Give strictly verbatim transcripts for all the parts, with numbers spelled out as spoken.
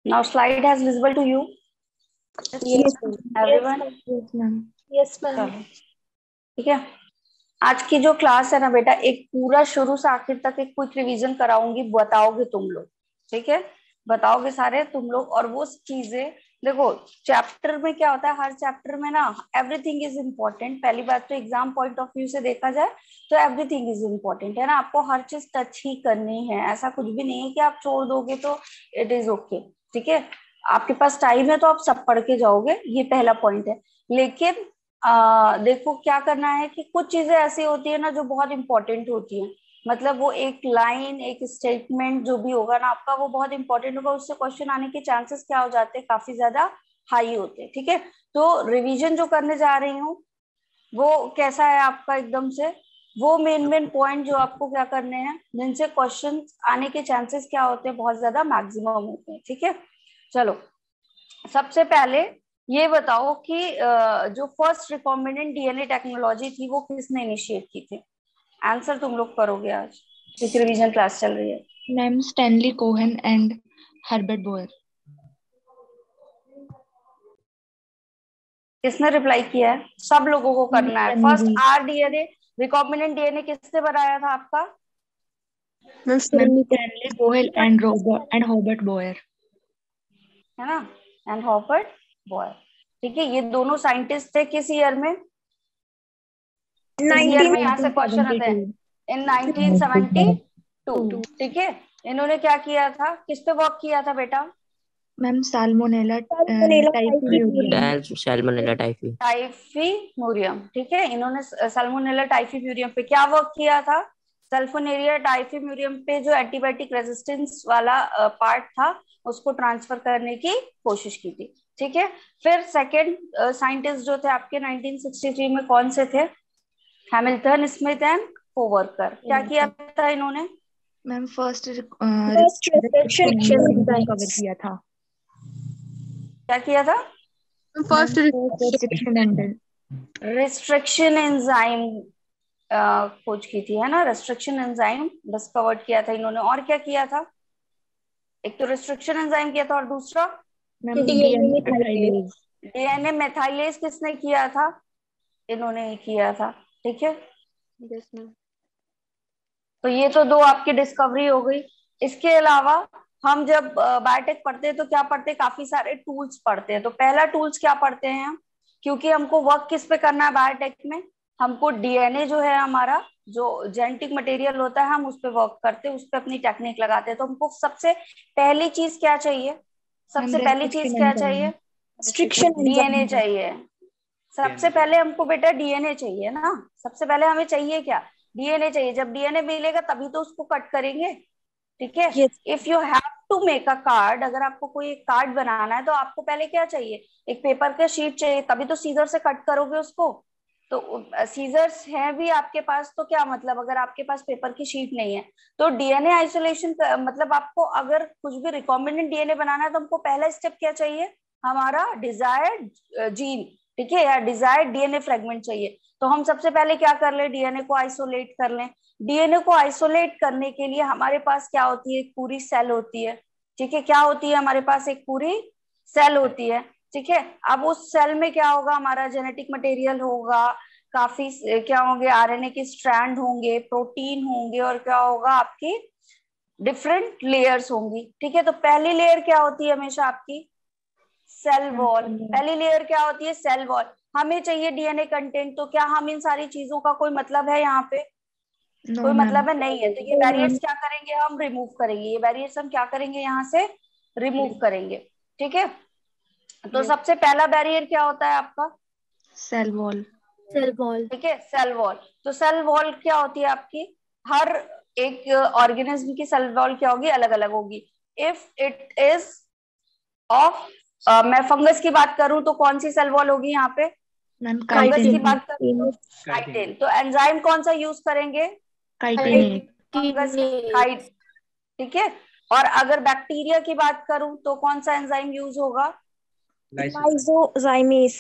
Now slide has visible to you, Yes, everyone? yes, ma'am. Yes, ma'am. चलो ठीक है। आज की जो क्लास है ना बेटा, एक पूरा शुरू से आखिर तक एक क्विक रिवीजन कराऊंगी, बताओगे तुम लोग, ठीक है? बताओगे सारे तुम लोग। और वो चीजें देखो, चैप्टर में क्या होता है, हर चैप्टर में ना एवरीथिंग इज इम्पोर्टेंट। पहली बात तो एग्जाम पॉइंट ऑफ व्यू से देखा जाए तो एवरीथिंग इज इम्पोर्टेंट है ना, आपको हर चीज टच ही करनी है। ऐसा कुछ भी नहीं है कि आप छोड़ दोगे तो इट इज ओके, ठीक है? आपके पास टाइम है तो आप सब पढ़ के जाओगे, ये पहला पॉइंट है। लेकिन आ, देखो क्या करना है कि कुछ चीजें ऐसी होती है ना जो बहुत इंपॉर्टेंट होती है, मतलब वो एक लाइन एक स्टेटमेंट जो भी होगा ना आपका, वो बहुत इंपॉर्टेंट होगा, उससे क्वेश्चन आने के चांसेस क्या हो जाते हैं, काफी ज्यादा हाई होते हैं, ठीक है? तो रिवीजन जो करने जा रही हूँ वो कैसा है आपका, एकदम से वो मेन मेन पॉइंट जो आपको क्या करने हैं, जिनसे क्वेश्चन आने के चांसेस क्या होते हैं, बहुत ज्यादा मैक्सिमम होते हैं, ठीक है? चलो, सबसे पहले ये बताओ कि जो फर्स्ट रिकॉम्बिनेंट डीएनए टेक्नोलॉजी थी वो किसने इनिशिएट की थी? आंसर तुम लोग करोगे आज, क्योंकि रिवीजन क्लास चल रही है। Ma'am Stanley Cohen and Herbert Boyer. किसने रिप्लाई किया है? सब लोगों को करना है। First r DNA recombinant DNA किसने बनाया था आपका? Stanley Cohen and Robert and Herbert Boyer, है ना, एंड हॉबर्ट बॉयर, ठीक है? ये दोनों साइंटिस्ट थे किस ईयर में? किस ईयर में यहाँ से क्वेश्चन आते हैं? इन नाइनटीन सेवेंटी टू, ठीक है? इन्होंने क्या किया था, किस पे वर्क किया था बेटा? Ma'am salmonella typhimurium. Salmonella typhi typhimurium, ठीक है? इन्होंने साल्मोनेला टाइफीम्यूरियम पे क्या वर्क किया था? सल्फोनेरिया टाइफीम्यूरियम पे जो एंटीबायोटिक रेजिस्टेंस वाला पार्ट था उसको ट्रांसफर करने की कोशिश की थी, ठीक है? फिर सेकेंड साइंटिस्ट जो थे आपके नाइनटीन सिक्सटी थ्री में, कौन से थे? Hamilton, Smith and coworker. क्या किया था इन्होंने? मैम फर्स्ट रिस्ट्रिक्शन कवर किया था। क्या किया था? फर्स्ट रिस्ट्रिक्शन एंजाइम खोज की थी, है ना? रिस्ट्रिक्शन एंजाइम डिस्कवर्ड किया था इन्होंने। और क्या किया था? एक तो रिस्ट्रिक्शन एंजाइम किया था और दूसरा डीएनए मेथाइलेज किसने किया था? इन्होंने ही किया था, ठीक है? तो ये तो दो आपकी डिस्कवरी हो गई। इसके अलावा हम जब बायोटेक पढ़ते हैं तो क्या पढ़ते हैं, काफी सारे टूल्स पढ़ते हैं। तो पहला टूल्स क्या पढ़ते हैं हम, क्योंकि हमको वर्क किस पे करना है बायोटेक में, हमको डीएनए जो है हमारा जो जेनेटिक मटेरियल होता है हम उस पे वर्क करते हैं, उस पे अपनी टेक्निक लगाते हैं। तो हमको सबसे पहली चीज क्या चाहिए, सबसे पहली चीज क्या चाहिए? डीएनए चाहिए। सबसे पहले हमको बेटा डीएनए चाहिए ना, सबसे पहले हमें चाहिए क्या? डीएनए चाहिए। जब डीएनए मिलेगा तभी तो उसको कट करेंगे, ठीक है? If you have to make a card, अगर आपको कोई एक कार्ड बनाना है तो आपको पहले क्या चाहिए? एक पेपर का शीट चाहिए, तभी तो सीजर से कट करोगे उसको। तो सीजर्स है भी आपके पास तो क्या मतलब, अगर आपके पास पेपर की शीट नहीं है तो डीएनए आइसोलेशन मतलब आपको अगर कुछ भी रिकॉम्बिनेंट डीएनए बनाना है तो हमको पहला स्टेप क्या चाहिए? हमारा डिजायर्ड जीन, ठीक है, या डिजायर्ड डीएनए फ्रेगमेंट चाहिए। तो हम सबसे पहले क्या कर ले, डीएनए को आइसोलेट कर लें। डीएनए को आइसोलेट करने के लिए हमारे पास क्या होती है, एक पूरी सेल होती है, ठीक है? क्या होती है हमारे पास? एक पूरी सेल होती है, ठीक है? अब उस सेल में क्या होगा, हमारा जेनेटिक मटेरियल होगा, काफी क्या होंगे, आरएनए के स्ट्रैंड होंगे, प्रोटीन होंगे, और क्या होगा, आपकी डिफरेंट लेयर्स होंगी, ठीक है? तो पहली लेयर क्या होती है हमेशा आपकी? Cell wall. पहली लेयर क्या होती है? Cell wall. हमें चाहिए डीएनए कंटेंट, तो क्या हम इन सारी चीजों का कोई मतलब है यहाँ पे? no, कोई मतलब है नहीं है। तो ये बैरियर्स क्या करेंगे, हम रिमूव करेंगे। ये बैरियर्स हम क्या करेंगे, यहाँ से रिमूव करेंगे, ठीक है? तो सबसे पहला बैरियर क्या होता है आपका? Cell wall. सेल वॉल, ठीक है, सेल वॉल। तो सेल वॉल क्या होती है आपकी? हर एक ऑर्गेनिज्म की सेल वॉल क्या होगी, अलग अलग होगी। इफ इट इज ऑफ मैं फंगस की बात करूं तो कौन सी सेल वॉल होगी यहाँ पे? फंगस की बात करूं काइटिन। तो एंजाइम कौन सा यूज करेंगे? फंगस काइट, ठीक है? और अगर बैक्टीरिया की बात करूं तो कौन सा एंजाइम यूज होगा? लाइसोजाइमेस।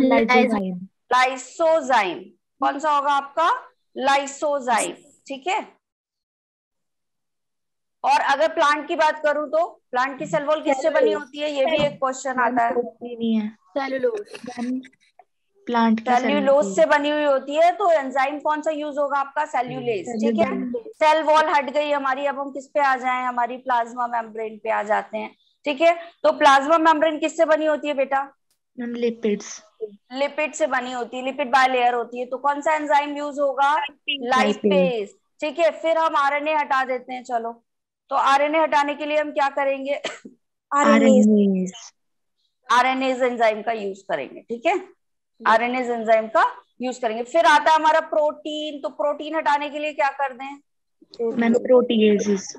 लाइसोजाइम। कौन सा होगा आपका? लाइसोजाइम, ठीक है? और अगर प्लांट की बात करूं तो प्लांट की सेल वॉल किससे बनी होती है, ये भी एक क्वेश्चन आता है। नहीं है, सेलुलोज। प्लांट की सेल्यूलोज से बनी हुई होती है, तो एंजाइम कौन सा यूज होगा आपका, सेल्यूलेज। ठीक है, सेल वॉल हट गई हमारी, अब हम किस पे आ जाएं, हमारी प्लाज्मा मेम्ब्रेन पे आ जाते हैं। ठीक है, तो प्लाज्मा मेम्ब्रेन किससे बनी होती है बेटा, लिपिड्स। लिपिड से बनी होती है, लिपिड बायलेयर होती है, तो कौन सा एंजाइम यूज होगा, लाइपेज। ठीक है, फिर हम आरएनए हटा देते हैं। चलो, तो आरएनए हटाने के लिए हम क्या करेंगे, आरएनएज। आरएनएज एंजाइम का यूज करेंगे। ठीक है, आरएनएज एंजाइम का यूज करेंगे। फिर आता है हमारा प्रोटीन, तो प्रोटीन हटाने के लिए क्या कर दें, प्रोटीएजेस।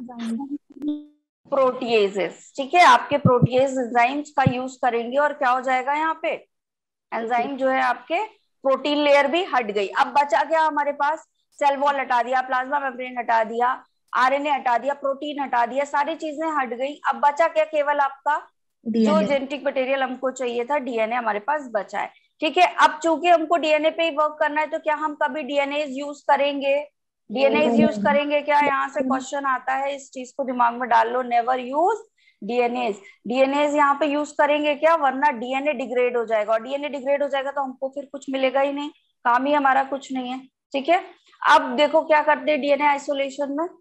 प्रोटीएजेस। ठीक है, आपके प्रोटीएज एंजाइम्स का यूज करेंगे और क्या हो जाएगा यहाँ पे, एंजाइम जो है आपके, प्रोटीन लेयर भी हट गई। अब बचा क्या हमारे पास, सेल वॉल हटा दिया, प्लाज्मा मेम्ब्रेन हटा दिया, आरएनए हटा दिया, प्रोटीन हटा दिया, सारी चीजें हट गई। अब बचा क्या, केवल आपका जो जेनेटिक मटेरियल हमको चाहिए था, डीएनए हमारे पास बचा है। ठीक है, अब चूंकि हमको डीएनए पे ही वर्क करना है, तो क्या हम कभी डीएनए यूज करेंगे, डीएनए यूज करेंगे क्या, यहाँ से क्वेश्चन आता है, इस चीज को दिमाग में डाल लो, नेवर यूज डीएनए। डीएनए यहाँ पे यूज करेंगे क्या, वरना डीएनए डिग्रेड हो जाएगा, और डीएनए डिग्रेड हो जाएगा तो हमको फिर कुछ मिलेगा ही नहीं, काम ही हमारा कुछ नहीं है। ठीक है, अब देखो क्या करते हैं डीएनए आइसोलेशन में,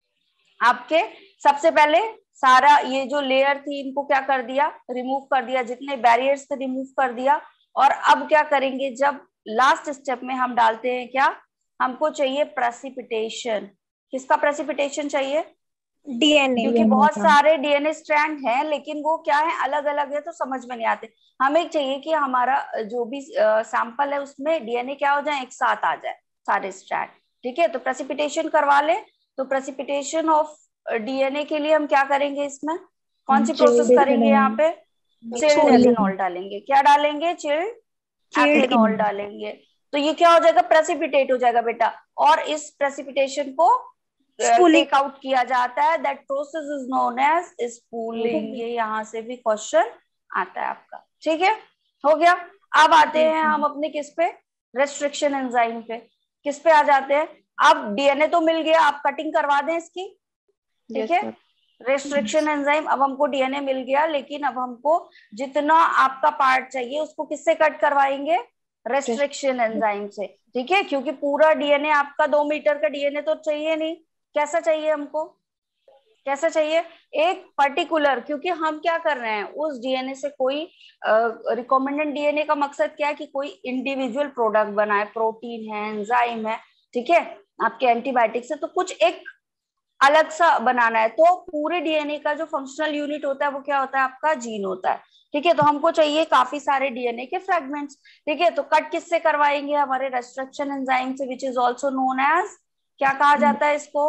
आपके सबसे पहले सारा ये जो लेयर थी इनको क्या कर दिया, रिमूव कर दिया, जितने बैरियर्स थे रिमूव कर दिया। और अब क्या करेंगे, जब लास्ट स्टेप में हम डालते हैं क्या, हमको चाहिए प्रेसिपिटेशन। किसका प्रेसिपिटेशन चाहिए, डीएनए। क्योंकि बहुत सारे डीएनए स्ट्रैंड हैं, लेकिन वो क्या है, अलग अलग है, तो समझ में नहीं आते। हमें चाहिए कि हमारा जो भी सैंपल है उसमें डीएनए क्या हो जाए, एक साथ आ जाए सारे स्ट्रैंड। ठीक है, तो प्रेसिपिटेशन करवा ले। तो प्रेसिपिटेशन ऑफ डीएनए के लिए हम क्या करेंगे, इसमें कौन सी प्रोसेस करेंगे, यहाँ पे चिल्ड एथेनॉल डालेंगे। क्या डालेंगे, चिल्ड एथेनॉल डालेंगे। तो ये क्या हो जाएगा, प्रेसिपिटेट हो जाएगा बेटा, और इस प्रेसिपिटेशन को टेक आउट किया जाता है, that process is known as spooling. ये यहाँ से भी क्वेश्चन आता है आपका। ठीक है, हो गया। अब आते हैं हम अपने किस पे, रेस्ट्रिक्शन एंजाइम पे। किस पे आ जाते हैं, अब डीएनए तो मिल गया, आप कटिंग करवा दें इसकी। ठीक है, रेस्ट्रिक्शन एंजाइम, अब हमको डीएनए मिल गया, लेकिन अब हमको जितना आपका पार्ट चाहिए उसको किससे कट करवाएंगे, रेस्ट्रिक्शन एंजाइम से। ठीक है, क्योंकि पूरा डीएनए आपका दो मीटर का डीएनए तो चाहिए नहीं, कैसा चाहिए हमको, कैसा चाहिए, एक पर्टिकुलर, क्योंकि हम क्या कर रहे हैं, उस डीएनए से कोई रिकॉम्बिनेंट डीएनए का मकसद क्या है कि कोई इंडिविजुअल प्रोडक्ट बनाए, प्रोटीन है, एंजाइम है, ठीक है, आपके एंटीबायोटिक्स है, तो कुछ एक अलग सा बनाना है। तो पूरे डीएनए का जो फंक्शनल यूनिट होता है वो क्या होता है, आपका जीन होता है। ठीक है, तो हमको चाहिए काफी सारे डीएनए के फ्रेगमेंट्स। ठीक है, तो कट किससे करवाएंगे, हमारे रेस्ट्रिक्शन एंजाइम से, which is also known as, क्या कहा जाता है इसको,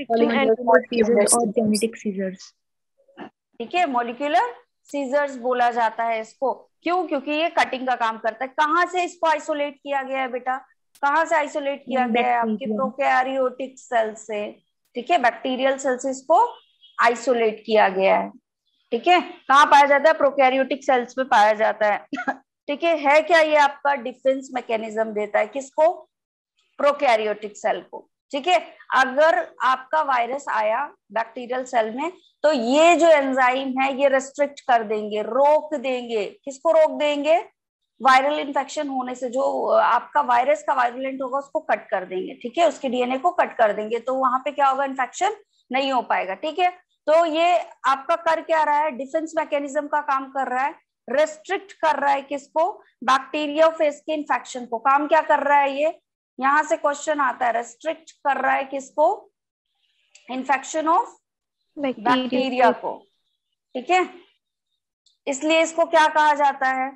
जेनेटिक सीजर्स। ठीक है, मॉलिक्यूलर सीजर्स बोला जाता है इसको। क्यों, क्योंकि ये कटिंग का काम करता है। कहाँ से इसको आइसोलेट किया गया है बेटा, कहाँ से आइसोलेट किया गया है, आपके प्रोकैरियोटिक सेल से। ठीक है, बैक्टीरियल सेल से इसको आइसोलेट किया गया है। ठीक है, कहाँ पाया जाता है, प्रोकैरियोटिक सेल्स में पाया जाता है। ठीक है, है क्या ये आपका डिफेंस मैकेनिज्म देता है, किसको, प्रोकैरियोटिक सेल को। ठीक है, अगर आपका वायरस आया बैक्टीरियल सेल में, तो ये जो एंजाइम है ये रेस्ट्रिक्ट कर देंगे, रोक देंगे, किसको रोक देंगे, वायरल इन्फेक्शन होने से, जो आपका वायरस का वायरुलेंट होगा उसको कट कर देंगे। ठीक है, उसके डीएनए को कट कर देंगे, तो वहां पे क्या होगा, इन्फेक्शन नहीं हो पाएगा। ठीक है, तो ये आपका कर क्या रहा है, डिफेंस मैकेनिज्म का काम कर रहा है, रेस्ट्रिक्ट कर रहा है किसको, बैक्टीरिया फेस के इन्फेक्शन को। काम क्या कर रहा है ये, यहां से क्वेश्चन आता है, रेस्ट्रिक्ट कर रहा है किसको, इन्फेक्शन ऑफ बैक्टीरिया को। ठीक है, इसलिए इसको क्या कहा जाता है,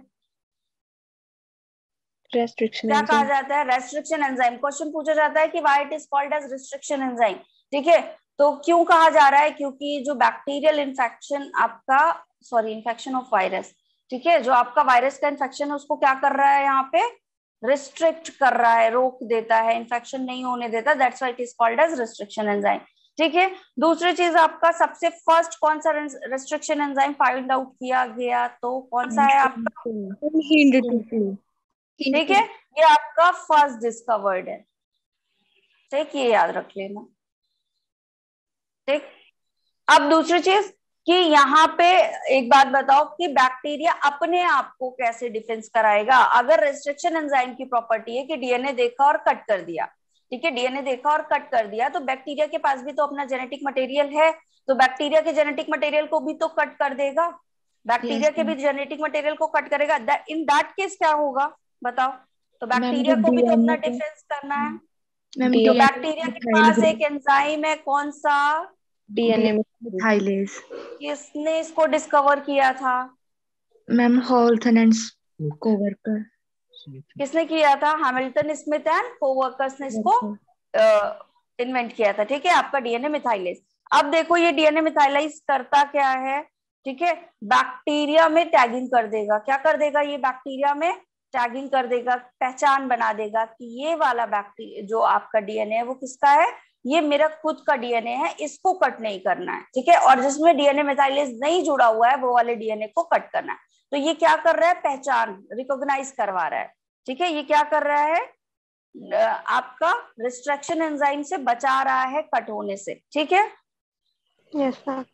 रेस्ट्रिक्शन क्या कहा जाता है, रेस्ट्रिक्शन एंजाइम। क्वेश्चन पूछा जाता है कि why it is called as restriction enzyme. ठीक है, तो क्यों कहा जा रहा है, क्योंकि जो बैक्टीरियल इन्फेक्शन आपका, सॉरी इन्फेक्शन ऑफ वायरस, ठीक है, जो आपका वायरस का इन्फेक्शन है उसको क्या कर रहा है, यहाँ पे रिस्ट्रिक्ट कर रहा है, रोक देता है, इन्फेक्शन नहीं होने देता, that's why it is called as restriction enzyme. ठीक है, दूसरी चीज, आपका सबसे फर्स्ट कौन सा रेस्ट्रिक्शन एंजाइम फाइंड आउट किया गया, तो कौन सा है आपका, ठीक है, ये आपका फर्स्ट डिस्कवर्ड है। ठीक, ये याद रख लेना। ठीक, अब दूसरी चीज कि यहाँ पे एक बात बताओ कि बैक्टीरिया अपने आप को कैसे डिफेंस कराएगा। अगर रेस्ट्रिक्शन एंजाइम की प्रॉपर्टी है कि डीएनए देखा और कट कर दिया, ठीक है, डीएनए देखा और कट कर दिया, तो बैक्टीरिया के पास भी तो अपना जेनेटिक मटेरियल है, तो बैक्टीरिया के जेनेटिक मटेरियल को भी तो कट कर देगा, बैक्टीरिया Yes, के भी ma'am. जेनेटिक मटेरियल को कट करेगा। इन दैट केस क्या होगा बताओ? तो मैम बैक्टीरिया जो को भी तो अपना डीएनए को डिफेंस करना है। मैम तो डीएनए बैक्टीरिया के पास एक एंजाइम है, कौन सा? डीएनए में मिथाइलेज। किसने इसको डिस्कवर किया था? मैम हॉल्थन एंड कोवर्कर। किसने किया था? हैमिल्टन स्मिथ एंड कोवर्कर्स ने इसको इन्वेंट किया था। ठीक है, आपका डीएनए मिथाइलेज। अब देखो ये डीएनए मिथाइलाइज करता क्या है? ठीक है, बैक्टीरिया में टैगिंग कर देगा। क्या कर देगा? ये बैक्टीरिया में टैगिंग कर देगा, पहचान बना देगा कि ये वाला बैक्टीरिया जो आपका डीएनए है वो किसका है, ये मेरा खुद का डीएनए है, इसको कट नहीं करना है। ठीक है, और जिसमें डीएनए मिथाइलेज नहीं जुड़ा हुआ है वो वाले डीएनए को कट करना है। तो ये क्या कर रहा है? पहचान, रिकॉग्नाइज करवा रहा है। ठीक है, ये क्या कर रहा है? आपका रिस्ट्रक्शन एंजाइम से बचा रहा है कट होने से। ठीक है, यस सर।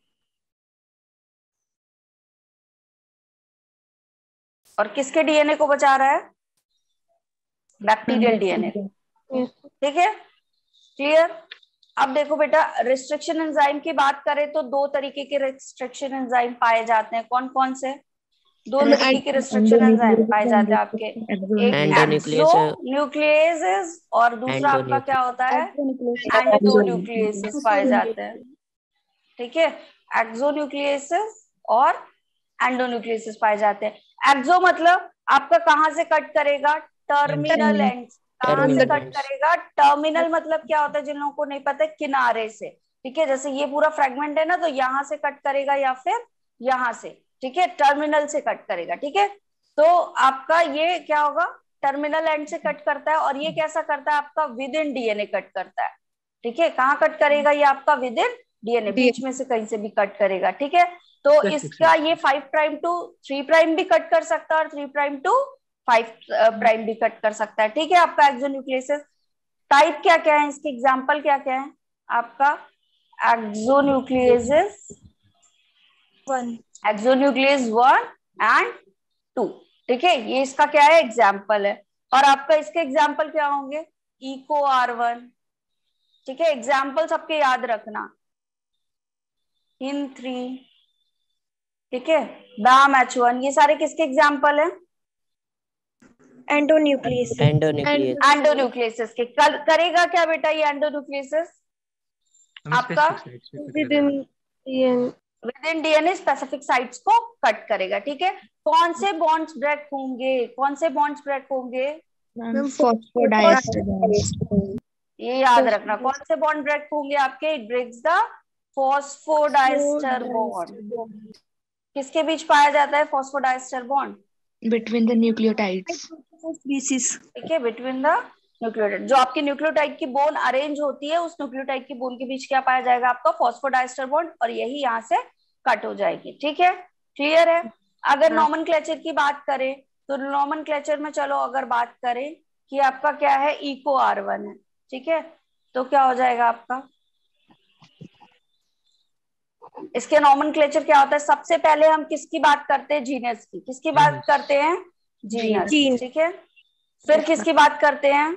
और किसके डीएनए को बचा रहा है? Bacterial DNA. ठीक है, क्लियर? अब देखो बेटा, रिस्ट्रिक्शन एंजाइम की बात करें तो दो तरीके के रिस्ट्रिक्शन एंजाइम पाए जाते हैं। कौन कौन से? दो तरीके के रिस्ट्रिक्शन एंजाइम पाए जाते हैं आपके, एक एक्सोन्यूक्लियेसेस और दूसरा आपका क्या होता है? एंडोन्यूक्लियेसेस पाए जाते हैं। ठीक है, एक्सोन्यूक्लियेसेस और एंडोन्यूक्लियेसेस पाए जाते हैं। एक्सो मतलब आपका कहां से कट करेगा? Terminal end. कहां से कट करेगा? टर्मिनल मतलब क्या होता है जिन लोगों को नहीं पता, किनारे से। ठीक है, जैसे ये पूरा फ्रेगमेंट है ना, तो यहाँ से कट करेगा या फिर यहाँ से। ठीक है, टर्मिनल से कट करेगा। ठीक है, तो आपका ये क्या होगा? टर्मिनल एंड से कट करता है। और ये कैसा करता है? आपका विद इन डीएनए कट करता है। ठीक है, कहाँ कट करेगा? ये आपका विद इन डीएनए, बीच में से कहीं से भी कट करेगा। ठीक है, तो इसका ये five prime to three prime भी कट कर सकता है और three prime to five prime भी कट कर सकता है। ठीक है, आपका एक्सोन्यूक्लियस टाइप क्या क्या है, इसके एग्जांपल क्या क्या है? आपका exonuclease one, exonuclease one and two. ठीक है, ये इसका क्या है? एग्जाम्पल है। और आपका इसके एग्जाम्पल क्या होंगे? Eco R one. ठीक है, एग्जाम्पल सबके याद रखना। इन थ्री, ठीक है, दाम एच वन, ये सारे किसके एग्जाम्पल है? एंडोन्यूक्लियस एंडोन्यूक्लियस एंडोन्यूक्लियस के। कर, करेगा क्या बेटा ये एंडोन्यूक्लियस? आपका within within DNA specific sites को कट करेगा। ठीक है, कौन से बॉन्ड्स ब्रेक होंगे? कौन से बॉन्ड्स ब्रेक होंगे? फॉस्फोडाइएस्टर। ये याद रखना, कौन से बॉन्ड ब्रेक होंगे आपके? It breaks the phosphodiester bond. किसके बीच पाया जाता है phosphodiester bond? Between the nucleotides. ठीक है, बिटवीन द न्यूक्लियोटाइड। जो आपकी न्यूक्लियोटाइड की बोन अरेंज होती है, उस न्यूक्लियोटाइड की बोन के बीच क्या पाया जाएगा? आपका फॉस्फोडाइस्टर बॉन्ड, और यही यहाँ से कट हो जाएगी। ठीक है, क्लियर है? अगर नॉमेनक्लेचर की बात करें तो नॉमेनक्लेचर में चलो अगर बात करें कि आपका क्या है, इको आर वन है। ठीक है, तो क्या हो जाएगा आपका? इसके नॉमेनक्लेचर क्या होता है? सबसे पहले हम किसकी बात करते हैं? जीनस की। किसकी बात करते हैं? जीनस। ठीक है, फिर किसकी बात करते हैं?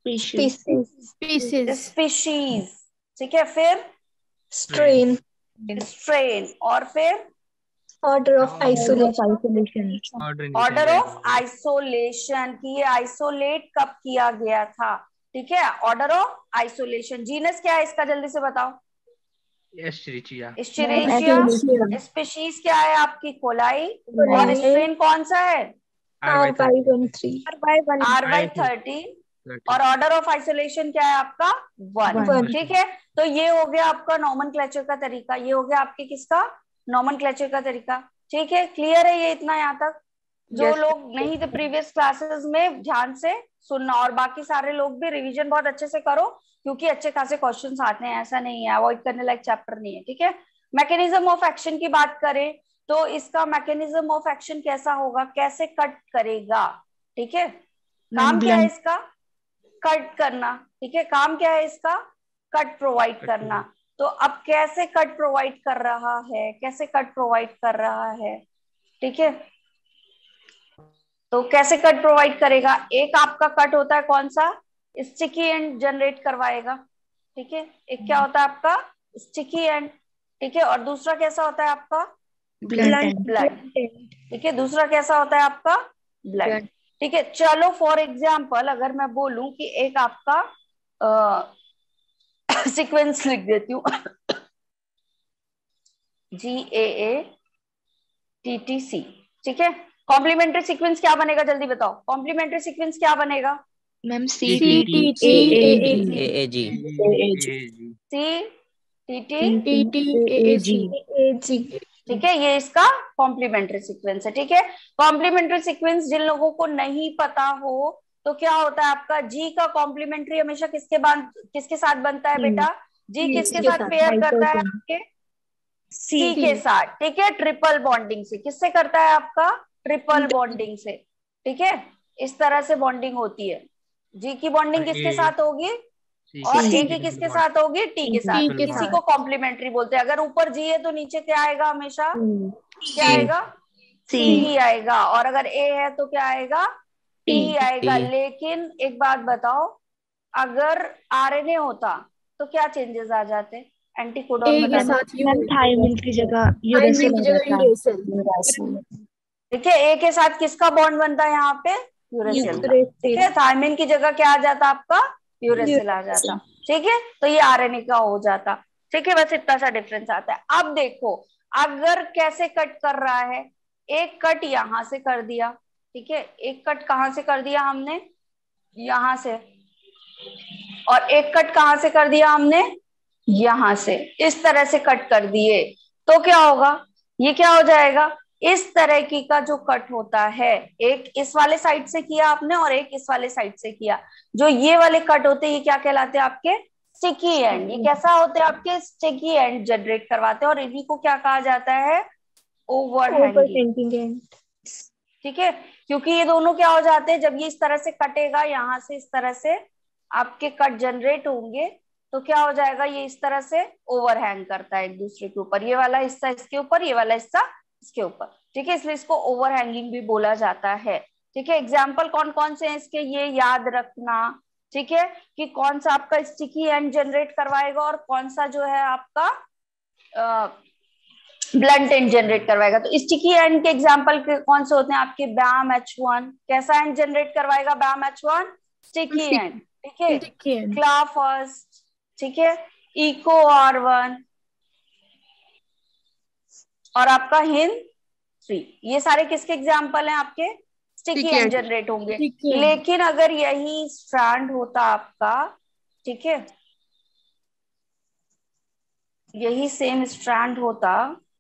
स्पीशीज। ठीक है, फिर स्ट्रेन, स्ट्रेन, और फिर order of isolation, order of isolation, की ये आइसोलेट कब किया गया था। ठीक है, ऑर्डर ऑफ आइसोलेशन। जीनस क्या है इसका, जल्दी से बताओ? एस्चेरिचिया। एस्चेरिचिया। स्पीशीज क्या है आपकी? कोलाई। और स्ट्रेन कौन सा है? R Y one three, R Y thirty. और ऑर्डर ऑफ आइसोलेशन क्या है आपका? वन। ठीक है, तो ये हो गया आपका नॉमेनक्लेचर का तरीका। ये हो गया आपके किसका? नॉमेनक्लेचर का तरीका। ठीक है, क्लियर है ये इतना यहाँ तक? जो yes, लोग नहीं थे प्रीवियस क्लासेस में, ध्यान से सुनना, और बाकी सारे लोग भी रिवीजन बहुत अच्छे से करो, क्योंकि अच्छे खासे क्वेश्चंस आते हैं, ऐसा नहीं है, अवॉइड करने लायक चैप्टर नहीं है। ठीक है, मैकेनिज्म ऑफ एक्शन की बात करें तो इसका मैकेनिज्म ऑफ एक्शन कैसा होगा? कैसे कट करेगा? ठीक है, काम क्या है इसका? कट करना। ठीक है, काम क्या है इसका? कट प्रोवाइड करना। तो अब कैसे कट प्रोवाइड कर रहा है, कैसे कट प्रोवाइड कर रहा है, ठीक है। तो कैसे कट प्रोवाइड करेगा, एक आपका कट होता है कौन सा, स्टिकी एंड जनरेट करवाएगा, ठीक है। एक क्या होता है आपका स्टिकी एंड, ठीक है। और दूसरा कैसा होता है आपका ब्लंट ब्लंट, ठीक है। दूसरा कैसा होता है आपका ब्लंट, ठीक है। चलो फॉर एग्जाम्पल अगर मैं बोलूं कि एक आपका सीक्वेंस लिख देती हूँ, जी ए ए टी टी सी, ठीक है। कॉम्प्लीमेंट्री सीक्वेंस क्या बनेगा, जल्दी बताओ, कॉम्प्लीमेंट्री सीक्वेंस क्या बनेगा, ma'am C C T T G A A A A G G A A G C T T, T T A A G A G ठीक है। ये इसका कॉम्प्लीमेंट्री सीक्वेंस है, ठीक है। कॉम्प्लीमेंट्री सीक्वेंस जिन लोगों को नहीं पता हो तो क्या होता है आपका जी का कॉम्प्लीमेंट्री हमेशा किसके बाद किसके साथ बनता है बेटा, जी किसके साथ पेयर करता है आपके, सी के साथ, ठीक है। ट्रिपल बॉन्डिंग से, किससे करता है आपका, ट्रिपल बॉन्डिंग से, ठीक है। इस तरह से बॉन्डिंग होती है, जी की बॉन्डिंग किसके साथ होगी, और ए की किसके साथ होगी, टी के साथ, के इसी को कॉम्प्लीमेंट्री बोलते हैं। अगर ऊपर जी है तो नीचे क्या आएगा, हमेशा क्या आएगा, सी ही आएगा, और अगर ए है तो क्या आएगा, टी ही आएगा। लेकिन एक बात बताओ, अगर आरएनए होता तो क्या चेंजेस आ जाते, एंटीकोडॉन A के बता दो, साथ U, थायमिन की जगह थायमिन की यूरेसिल जगह यूरेसिल, ठीक है। ए के साथ किसका बॉन्ड बनता है यहाँ पे, यूरेसिल का, ठीक है। थायमिन की जगह क्या आ जाता आपका, यूरेसिल आ जाता, ठीक है। तो ये आरएनए का हो जाता, ठीक है। बस इतना सा डिफरेंस आता है। अब देखो अगर कैसे कट कर रहा है, एक कट यहां से कर दिया, ठीक है। एक कट कहां से कर दिया हमने, यहां से, और एक कट कहां से कर दिया हमने, यहां से, इस तरह से कट कर दिए, तो क्या होगा, ये क्या हो जाएगा, इस तरह की का जो कट होता है, एक इस वाले साइड से किया आपने और एक इस वाले साइड से किया, जो ये वाले कट होते हैं ये क्या कहलाते हैं आपके स्टिकी एंड। ये कैसा होते हैं आपके स्टिकी एंड जनरेट करवाते हैं, और इन्हीं को क्या कहा जाता है, ओवरहैंगिंग, एंड ठीक है। क्योंकि ये दोनों क्या हो जाते हैं, जब ये इस तरह से कटेगा, यहां से इस तरह से आपके कट जनरेट होंगे, तो क्या हो जाएगा, ये इस तरह से ओवरहैंग करता है एक दूसरे के ऊपर, ये वाला हिस्सा इसके ऊपर, ये वाला हिस्सा इसके ऊपर, ठीक है। इसलिए इसको ओवरहैंगिंग भी बोला जाता है, ठीक है। एग्जाम्पल कौन कौन से हैं इसके, ये याद रखना, ठीक है, कि कौन सा आपका स्टिकी एंड जनरेट करवाएगा और कौन सा जो है आपका ब्लंट एंड जनरेट करवाएगा। तो स्टिकी एंड के एग्जांपल कौन से होते हैं आपके, बैम एच वन, कैसा एंड जनरेट करवाएगा, Bam H one sticky end, ठीक है। क्ला फर्स्ट, ठीक है, इको आर वन, और आपका हिंद थ्री, ये सारे किसके एग्जांपल हैं आपके, स्टिकी एंड जनरेट होंगे। लेकिन अगर यही स्ट्रैंड होता आपका, ठीक है, यही सेम स्ट्रैंड होता,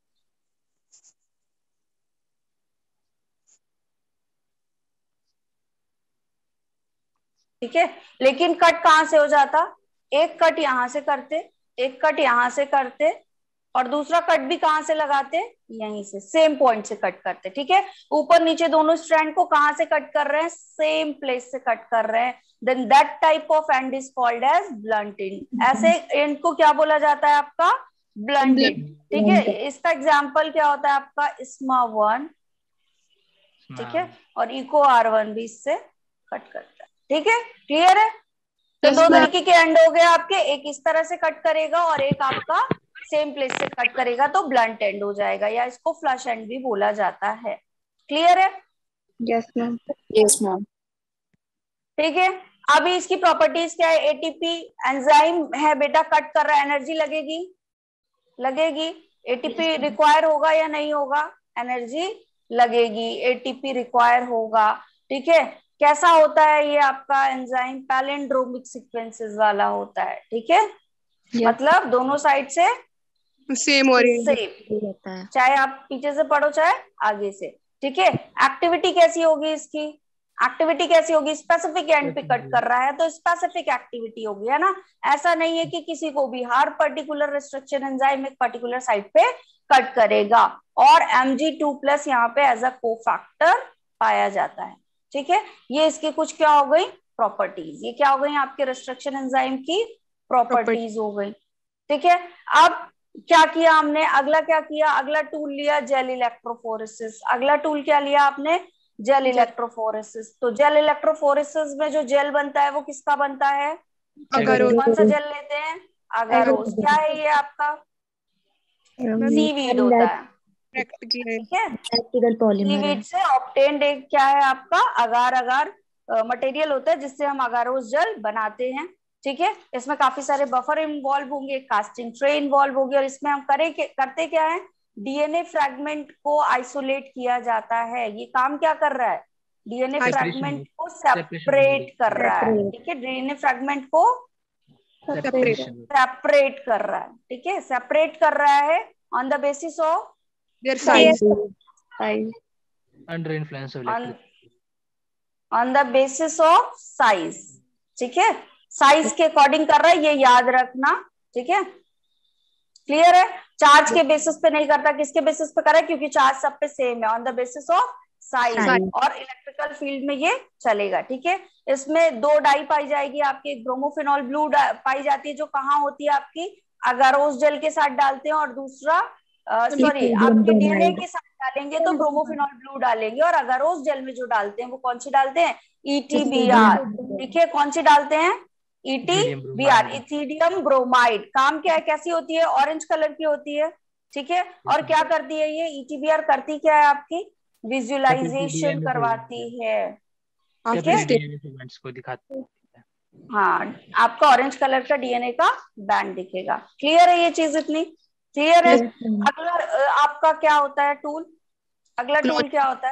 ठीक है, लेकिन कट कहां से हो जाता, एक कट यहां से करते, एक कट यहां से करते, और दूसरा कट भी कहां से लगाते, यहीं से, सेम पॉइंट से कट करते, ठीक है। ऊपर नीचे दोनों स्ट्रैंड को कहां से कट कर रहे हैं, सेम प्लेस से कट कर रहे हैं, then that type of end is called as blunt end. ऐसे एंड को क्या बोला जाता है आपका, ब्लंट एंड, ठीक है। इसका एग्जाम्पल क्या होता है आपका, स्मा वन, ठीक है, और इको आर वन भी इससे कट करता है, ठीक है, क्लियर है। तो दो तरीके के एंड हो गए आपके, एक इस तरह से कट करेगा और एक आपका सेम प्लेस से कट करेगा, तो ब्लंट एंड हो जाएगा, या इसको फ्लश एंड भी बोला जाता है, क्लियर है। यस मैम, यस मैम, ठीक है। अभी इसकी प्रॉपर्टीज क्या है, एटीपी एंजाइम है बेटा, कट कर रहा है, एनर्जी लगेगी, लगेगी, एटीपी रिक्वायर होगा या नहीं होगा, एनर्जी लगेगी, एटीपी रिक्वायर होगा, ठीक है। कैसा होता है ये आपका एंजाइम, पैलिंड्रोमिक सीक्वेंसेस वाला होता है, ठीक है, मतलब दोनों साइड से सेम रहता है, चाहे आप पीछे से पढ़ो चाहे आगे से, ठीक है। एक्टिविटी कैसी होगी इसकी, एक्टिविटी कैसी होगी, स्पेसिफिक एंड पे कट कर रहा है तो स्पेसिफिक एक्टिविटी होगी, है ना। ऐसा नहीं है कि किसी को भी, हर पर्टिकुलर रिस्ट्रिक्शन एंजाइम एक पर्टिकुलर साइट पे कट करेगा, और एम जी टू प्लस यहाँ पे एज अ कोफैक्टर पाया जाता है, ठीक है। ये इसकी कुछ क्या हो गई प्रॉपर्टीज, ये क्या हो गई आपके रिस्ट्रिक्शन एंजाइम की प्रॉपर्टीज हो गई, ठीक है। अब क्या किया हमने, अगला क्या किया, अगला टूल लिया जेल इलेक्ट्रोफोरेसिस। अगला टूल क्या लिया आपने, जेल इलेक्ट्रोफोरेसिस। तो जेल इलेक्ट्रोफोरेसिस में जो जेल बनता है वो किसका बनता है, कौन सा जेल लेते हैं, अगारोस। क्या है ये आपका, सीवीड होता है, ठीक है। सीवीड से ऑब्टेन्ड एक क्या है आपका, अगार अगार मटेरियल होता है जिससे हम अगारोस जेल बनाते हैं, ठीक है। इसमें काफी सारे बफर इन्वॉल्व होंगे, कास्टिंग ट्रे इन्वॉल्व होगी, और इसमें हम करें करते क्या है, डीएनए फ्रैगमेंट को आइसोलेट किया जाता है। ये काम क्या कर रहा है, डीएनए फ्रैगमेंट को सेपरेट कर रहा है, ठीक है। डीएनए फ्रैगमेंट को सेपरेट कर रहा है, ठीक है, सेपरेट कर रहा है on the basis of their size. Under influence of electric. On the basis of size, ठीक है, साइज के अकॉर्डिंग कर रहा है, ये याद रखना, ठीक है। क्लियर है, चार्ज के बेसिस पे नहीं करता, किसके बेसिस पे कर रहा है, क्योंकि चार्ज सब पे सेम है, on the basis of size, और इलेक्ट्रिकल फील्ड में ये चलेगा, ठीक है। इसमें दो डाई पाई जाएगी आपकी, ब्रोमोफिनॉल ब्लू पाई जाती है जो कहाँ होती है आपकी, अगारोस जेल के साथ डालते हैं, और दूसरा सॉरी आपके डीएनए के साथ डालेंगे तो ब्रोमोफिनॉल ब्लू डालेंगे, और अगारोस जेल में जो डालते हैं वो कौन सी डालते हैं, ईटीबीआर, ठीक है। कौन सी डालते हैं, ईटीबीआर, इथिडियम ब्रोमाइड। काम क्या है, कैसी होती है, ऑरेंज कलर की होती है, ठीक है। और क्या करती है ये ईटीबीआर, करती क्या है आपकी, विजुअलाइजेशन करवाती है, ठीक है, को दिखाते हैं। हाँ, आपका ऑरेंज कलर का डीएनए का बैंड दिखेगा। क्लियर है ये चीज इतनी, क्लियर है। अगला आपका क्या होता है टूल, अगला टूल क्या होता है,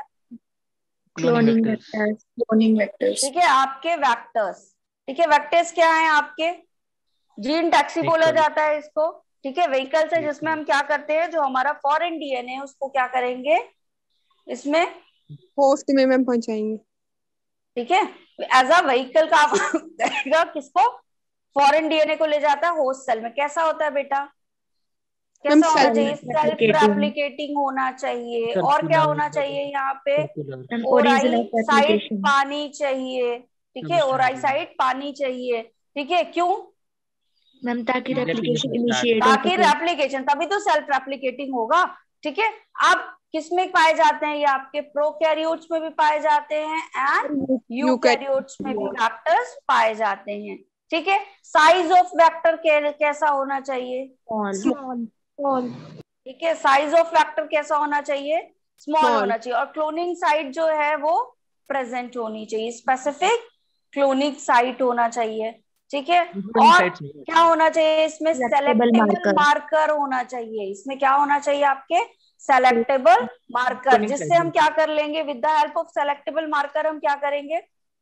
क्लोनिंग वेक्टर्स, क्लोनिंग वेक्टर्स, ठीक है, आपके वेक्टर्स, ठीक है। वेक्टर्स क्या है आपके, जीन टैक्सी बोला जाता है इसको, ठीक है। व्हीकल्स है जिसमें हम क्या करते हैं, जो हमारा फॉरेन डीएनए है उसको क्या करेंगे, इसमें होस्ट में मैम पहुंचाएंगे, ठीक है। एज अ व्हीकल का करेगा किसको, फॉरेन डीएनए को ले जाता है होस्ट सेल में। कैसा होता है बेटा, कैसा होना चाहिए, सेल्फ रेप्लिकेटिंग होना चाहिए, और क्या होना चाहिए यहाँ पे, ओराई साइट पानी चाहिए, ठीक है, ओराई साइट पानी चाहिए, ठीक है। क्यों मैम, ताकि रेप्लिकेशन इनिशिएट हो, ताकि रेप्लिकेशन, तभी तो सेल्फ रेप्लिकेटिंग होगा, ठीक है। अब किसमें पाए जाते हैं ये, आपके प्रोकैरियोट्स में भी पाए जाते हैं एंड यूकैरियोट्स में भी वेक्टर्स पाए जाते हैं, ठीक है। साइज ऑफ वेक्टर कैसा होना चाहिए, स्मॉल, ठीक है, साइज ऑफ वेक्टर कैसा होना चाहिए, स्मॉल होना चाहिए, और क्लोनिंग साइट जो है वो प्रेजेंट होनी चाहिए, स्पेसिफिक क्लोनिंग साइट होना चाहिए, ठीक है। और क्या होना चाहिए इसमें, सेलेक्टेबल मार्कर होना चाहिए, इसमें क्या होना चाहिए आपके, सेलेक्टेबल मार्कर, जिससे हम क्या कर लेंगे, with the help of selectable marker हम क्या करेंगे,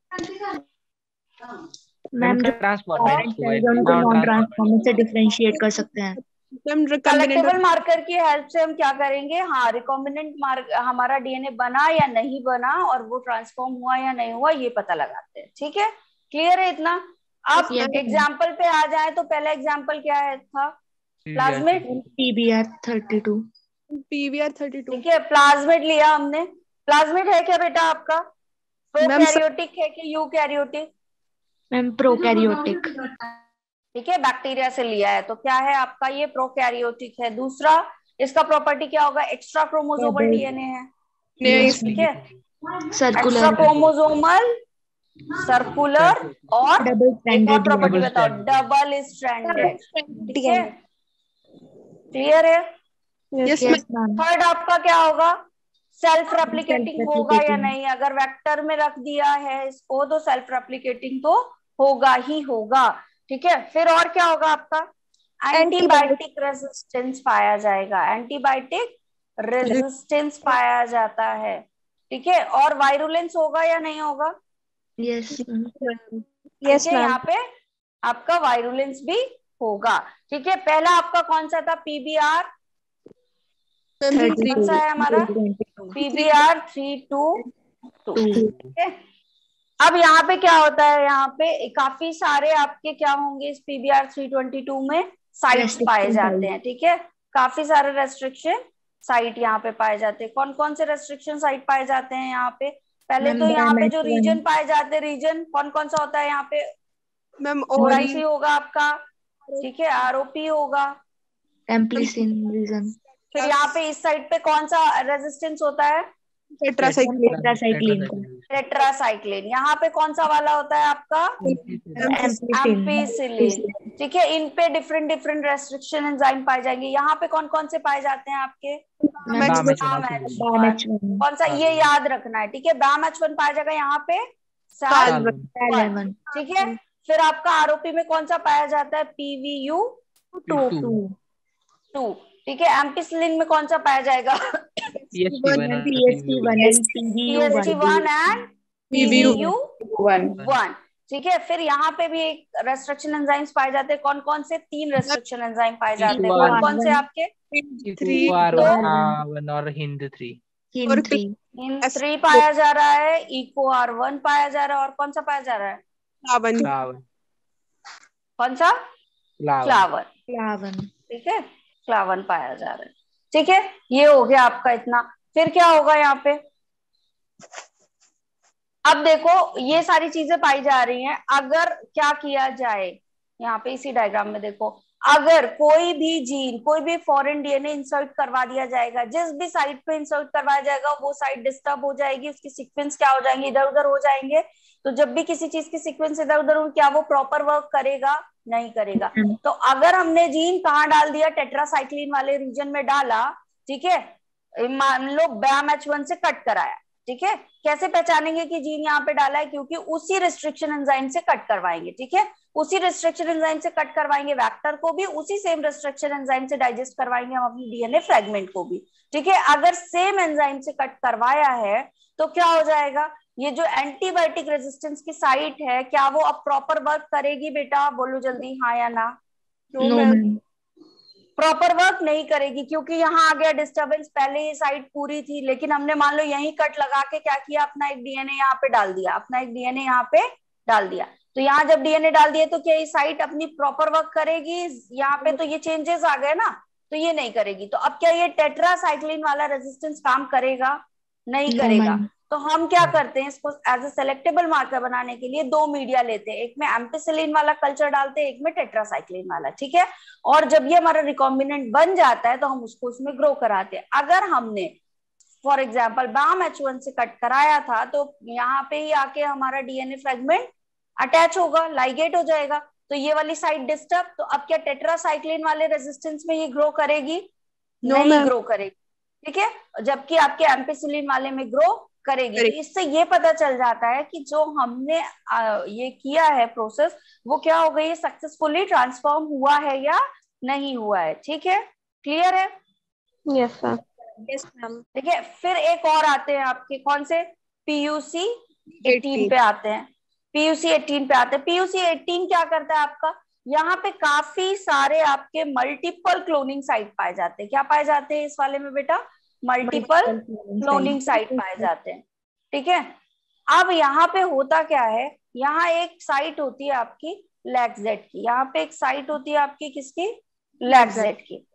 मैम नॉन ट्रांसफॉर्मर से डिफरेंशिएट कर सकते हैं। सेलेक्टेबल मार्कर की हेल्प से हम क्या करेंगे, हाँ, रिकॉम्बिनेंट मार्क हमारा डीएनए बना या नहीं बना, और वो ट्रांसफॉर्म हुआ या नहीं हुआ, ये पता लगाते हैं, ठीक है। क्लियर है इतना। अब एग्जाम्पल पे आ जाए तो पहला एग्जाम्पल क्या है था, plasmid, PBR thirty two, PVR thirty two, ठीक है, प्लाज्मिड लिया हमने। प्लाज्मिड है क्या बेटा आपका, प्रोकैरियोटिक है कि यूकैरियोटिक, मैम प्रोकैरियोटिक, ठीक है, बैक्टीरिया से लिया है तो क्या है आपका, ये प्रोकैरियोटिक है। दूसरा इसका प्रॉपर्टी क्या होगा, एक्स्ट्रा क्रोमोसोमल डीएनए है, ठीक है, एक्स्ट्रा क्रोमोसोमल, सर्कुलर, और एक और प्रॉपर्टी बताओ, डबल स्ट्रैंडेड, ठीक है। क्लियर है। थर्ड आपका क्या होगा, सेल्फ रेप्लिकेटिंग होगा या नहीं, अगर वेक्टर में रख दिया है इसको तो सेल्फ रेप्लिकेटिंग तो होगा ही होगा, ठीक है। फिर और क्या होगा आपका, एंटीबायोटिक रेजिस्टेंस पाया जाएगा, एंटीबायोटिक रेजिस्टेंस पाया जाता है, ठीक है। और वायरुलेंस होगा या नहीं होगा, यस यस, यहाँ पे आपका वायरुलेंस भी होगा, ठीक है। पहला आपका कौन सा था, पीबीआर, कौन सा है हमारा, पीबीआर थ्री टू टू, ठीक है। अब यहाँ पे क्या होता है, यहाँ पे काफी सारे आपके क्या होंगे इस पीबीआर थ्री ट्वेंटी टू में साइट्स पाए जाते हैं, ठीक है, काफी सारे रेस्ट्रिक्शन साइट यहाँ पे पाए जाते हैं। कौन कौन से रेस्ट्रिक्शन साइट पाए जाते हैं यहाँ पे, पहले तो यहाँ पे जो रीजन पाए जाते हैं, रीजन कौन कौन सा होता है यहाँ पे, मैम ओआईसी होगा आपका, ठीक है, आरओपी होगा। Ampicillin region. फिर यहाँ पे इस साइड पे कौन सा रेजिस्टेंस होता है? टेट्रासाइक्लिन। टेट्रासाइक्लिन का। टेट्रासाइक्लिन। यहाँ पे कौन सा वाला होता है आपका? एम्प्लिसिन। एम्पिसिलिन। ठीक है, इन पे डिफरेंट डिफरेंट रेस्ट्रिक्शन एंजाइम पाए जाएंगे। यहाँ पे कौन कौन से पाए जाते हैं आपके? मैच बाम एच वन। मैच वन। कौन सा? ये याद रखना है, ठीक है। बाम एच वन पाया जाएगा यहाँ पे, साल साल वन। ठीक है। फिर आपका आरओपी में कौन सा पाया जाता है? PVU two. टू। ठीक है। एम्पिसिलिन में कौन सा पाया जाएगा? PST one PST one and PVU PST one and PVU one. ठीक है। फिर यहाँ पे भी एक रेस्ट्रिक्शन एंजाइम्स पाए जाते हैं। कौन कौन से? तीन रेस्ट्रिक्शन एंजाइम पाए जाते हैं। कौन कौन से आपके? वन और Hind three. Hind three. Hind three पाया जा रहा है, इको आर वन पाया जा रहा है, और कौन सा पाया जा रहा है? फ्लावन। कौन सा? फ्लावन। फ्लावन। ठीक है, फ्लावन पाया जा रहा है। ठीक है, ये हो गया आपका इतना। फिर क्या होगा यहाँ पे? अब देखो, ये सारी चीजें पाई जा रही हैं। अगर क्या किया जाए, यहाँ पे इसी डायग्राम में देखो, अगर कोई भी जीन, कोई भी फॉरेन डीएनए इंसर्ट करवा दिया जाएगा, जिस भी साइट पे इंसर्ट करवाया जाएगा वो साइट डिस्टर्ब हो जाएगी, उसकी सीक्वेंस क्या हो जाएंगे? इधर उधर हो जाएंगे। तो जब भी किसी चीज की सीक्वेंस इधर उधर हो, क्या वो प्रॉपर वर्क करेगा? नहीं करेगा। तो अगर हमने जीन कहाँ डाल दिया? टेट्रासाइक्लिन वाले रीजन में डाला, ठीक है, मान लो बैम एच वन से कट कराया, ठीक है। कैसे पहचानेंगे कि जीन यहाँ पे डाला है? क्योंकि उसी रिस्ट्रिक्शन एंजाइम से कट करवाएंगे, ठीक है। उसी रिस्ट्रिक्शन एंजाइम से कट करवाएंगे वेक्टर को भी, उसी सेम रिस्ट्रिक्शन एंजाइम से डाइजेस्ट करवाएंगे हम अपनी डीएनए फ्रेगमेंट को भी, ठीक है। अगर सेम एंजाइम से कट करवाया है तो क्या हो जाएगा? ये जो एंटीबायोटिक रेजिस्टेंस की साइट है, क्या वो अब प्रॉपर वर्क करेगी बेटा? बोलो जल्दी, हाँ या ना? No ma'am. प्रॉपर वर्क नहीं करेगी, क्योंकि यहाँ आ गया डिस्टर्बेंस। पहले ये साइट पूरी थी, लेकिन हमने मान लो यही कट लगा के क्या किया? अपना एक डीएनए यहाँ पे डाल दिया, अपना एक डीएनए यहाँ पे डाल दिया। तो यहाँ जब डीएनए डाल दिया तो क्या ये साइट अपनी प्रॉपर वर्क करेगी? यहाँ पे तो ये चेंजेस आ गए ना, तो ये नहीं करेगी। तो अब क्या ये टेट्रासाइक्लिन वाला रेजिस्टेंस काम करेगा? नहीं करेगा। तो हम क्या करते हैं? इसको एज ए सेलेक्टेबल मार्कर बनाने के लिए दो मीडिया लेते हैं, एक में एम्पिसिलिन वाला कल्चर डालते हैं, एक में टेट्रासाइक्लिन वाला, ठीक है। और जब ये हमारा रिकॉम्बिनेंट बन जाता है तो हम उसको उसमें ग्रो कराते हैं। अगर हमने for example Bam H one से कट कराया था, तो यहाँ पे ही आके हमारा डीएनए फ्रेगमेंट अटैच होगा, लाइगेट हो जाएगा। तो ये वाली साइट डिस्टर्ब, तो अब क्या टेट्रासाइक्लिन वाले रेजिस्टेंस में ये ग्रो करेगी? नहीं ग्रो करेगी, ठीक है। जबकि आपके एम्पिसिलिन वाले में ग्रो करेगी। तो इससे ये पता चल जाता है कि जो हमने आ, ये किया है प्रोसेस, वो क्या हो गई है? सक्सेसफुली ट्रांसफॉर्म हुआ है या नहीं हुआ है, ठीक है। क्लियर है? Yes sir. Yes ma'am. ठीक है, फिर एक और आते हैं आपके, कौन से? पीयूसी एटीन पे आते हैं। पीयूसी एटीन पे आते हैं। पीयूसी एटीन क्या करता है आपका? यहाँ पे काफी सारे आपके मल्टीपल क्लोनिंग साइट पाए जाते हैं। क्या पाए जाते हैं इस वाले में बेटा? मल्टीपल क्लोनिंग साइट पाए जाते हैं, ठीक है। अब यहाँ पे होता क्या है? यहाँ एक साइट होती है आपकी लैक्जेट की, यहाँ पे एक साइट होती है आपकी किसकी? लैक्जेट की,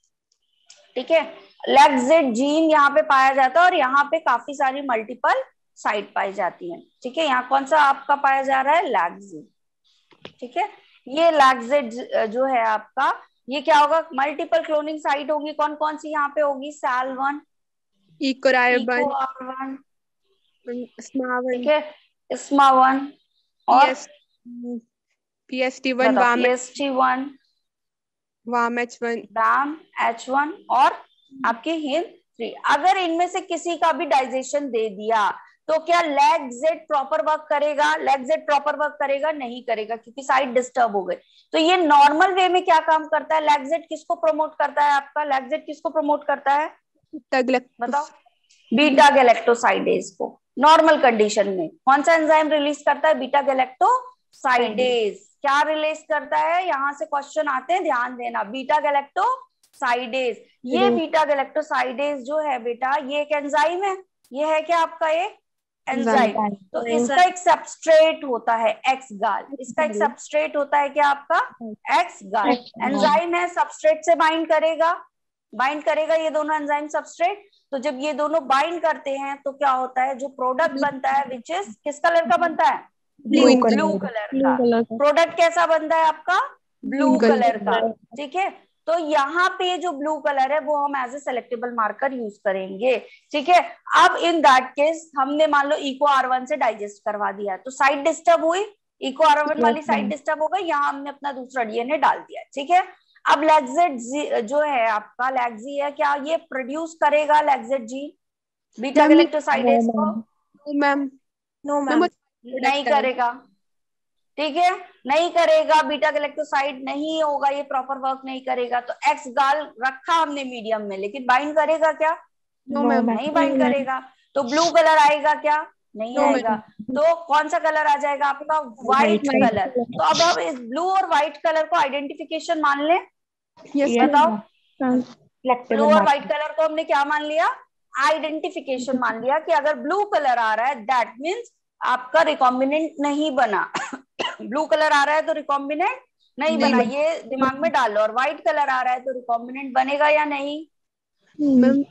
ठीक है। लैक्जेट जीन यहाँ पे पाया जाता है और यहाँ पे काफी सारी मल्टीपल साइट पाई जाती है, ठीक है। यहाँ कौन सा आपका पाया जा रहा है? लैक्जेट, ठीक है। ये लैक्जेट जो है आपका, ये क्या होगा? मल्टीपल क्लोनिंग साइट होगी। कौन कौन सी यहाँ पे होगी? Sal one, Eco R one, ठीक है, स्मा वन, और PST one, Bam PST one, Bam H one, Bam H one, और आपके हिंद थ्री। अगर इनमें से किसी का भी डाइजेशन दे दिया तो क्या लैक्जेट प्रॉपर वर्क करेगा? लैक्जेट प्रॉपर वर्क करेगा? नहीं करेगा, क्योंकि साइट डिस्टर्ब हो गई। तो ये नॉर्मल वे में क्या काम करता है? लैक्जेट किसको प्रमोट करता है आपका? लैक्जेट किसको प्रमोट करता है? बताओ। बीटा गैलेक्टोसाइडेज को। नॉर्मल कंडीशन में कौन सा एंजाइम रिलीज करता है? Beta galactosidase. क्या रिलीज करता है? यहाँ से क्वेश्चन आते हैं, ध्यान देना। Beta galactosidase. ये बीटा गैलेक्टोसाइडेज जो है बेटा, ये एक एंजाइम है। ये है क्या आपका? एक एंजाइम। तो इसका एक सबस्ट्रेट होता है एक्स गाल। इसका एक सबस्ट्रेट होता है क्या आपका? एक्स गाल। एंजाइम है, सबस्ट्रेट से बाइंड करेगा, बाइंड करेगा ये दोनों एंजाइम सबस्ट्रेट। तो जब ये दोनों बाइंड करते हैं तो क्या होता है? जो प्रोडक्ट बनता है विच इज किस कलर का बनता है? ब्लू कलर का। प्रोडक्ट कैसा बनता है आपका? ब्लू Green कलर का, ठीक है। तो यहाँ पे जो ब्लू कलर है वो हम as a selectable marker use करेंगे, ठीक है। अब इन दैट केस हमने मान लो इको आर वन से डाइजेस्ट करवा दिया, तो साइड डिस्टर्ब हुई, इको आर वन वाली साइड डिस्टर्ब हो गई, यहाँ हमने अपना दूसरा डीएनए डाल दिया, ठीक है। अब लैक्जेट जो है आपका लैक्जी है, क्या ये प्रोड्यूस करेगा लैक्जेट जी बीटा मैम, गैलेक्टोसाइडेज को? No ma'am, no ma'am ma'am, नहीं करेगा, ठीक है, नहीं करेगा, बीटा गैलेक्टोसाइड नहीं होगा, ये प्रॉपर वर्क नहीं करेगा। तो एक्स गाल रखा हमने मीडियम में, लेकिन बाइंड करेगा क्या? नो मैम, नहीं बाइंड करेगा। तो ब्लू कलर आएगा क्या? नहीं No, आएगा। तो कौन सा कलर आ जाएगा आपका? White colour. तो अब हम इस ब्लू और व्हाइट कलर को आइडेंटिफिकेशन मान लें, यस बताओ। Selectable ब्लू और marker. व्हाइट कलर को हमने क्या मान लिया? आइडेंटिफिकेशन मान लिया कि अगर ब्लू कलर आ रहा है दैट मीन्स आपका रिकॉम्बिनेंट नहीं बना। ब्लू कलर आ रहा है तो रिकॉम्बिनेंट नहीं नहीं बना, ये दिमाग में डाल लो। और व्हाइट कलर आ रहा है तो रिकॉम्बिनेंट बनेगा या नहीं? मैम,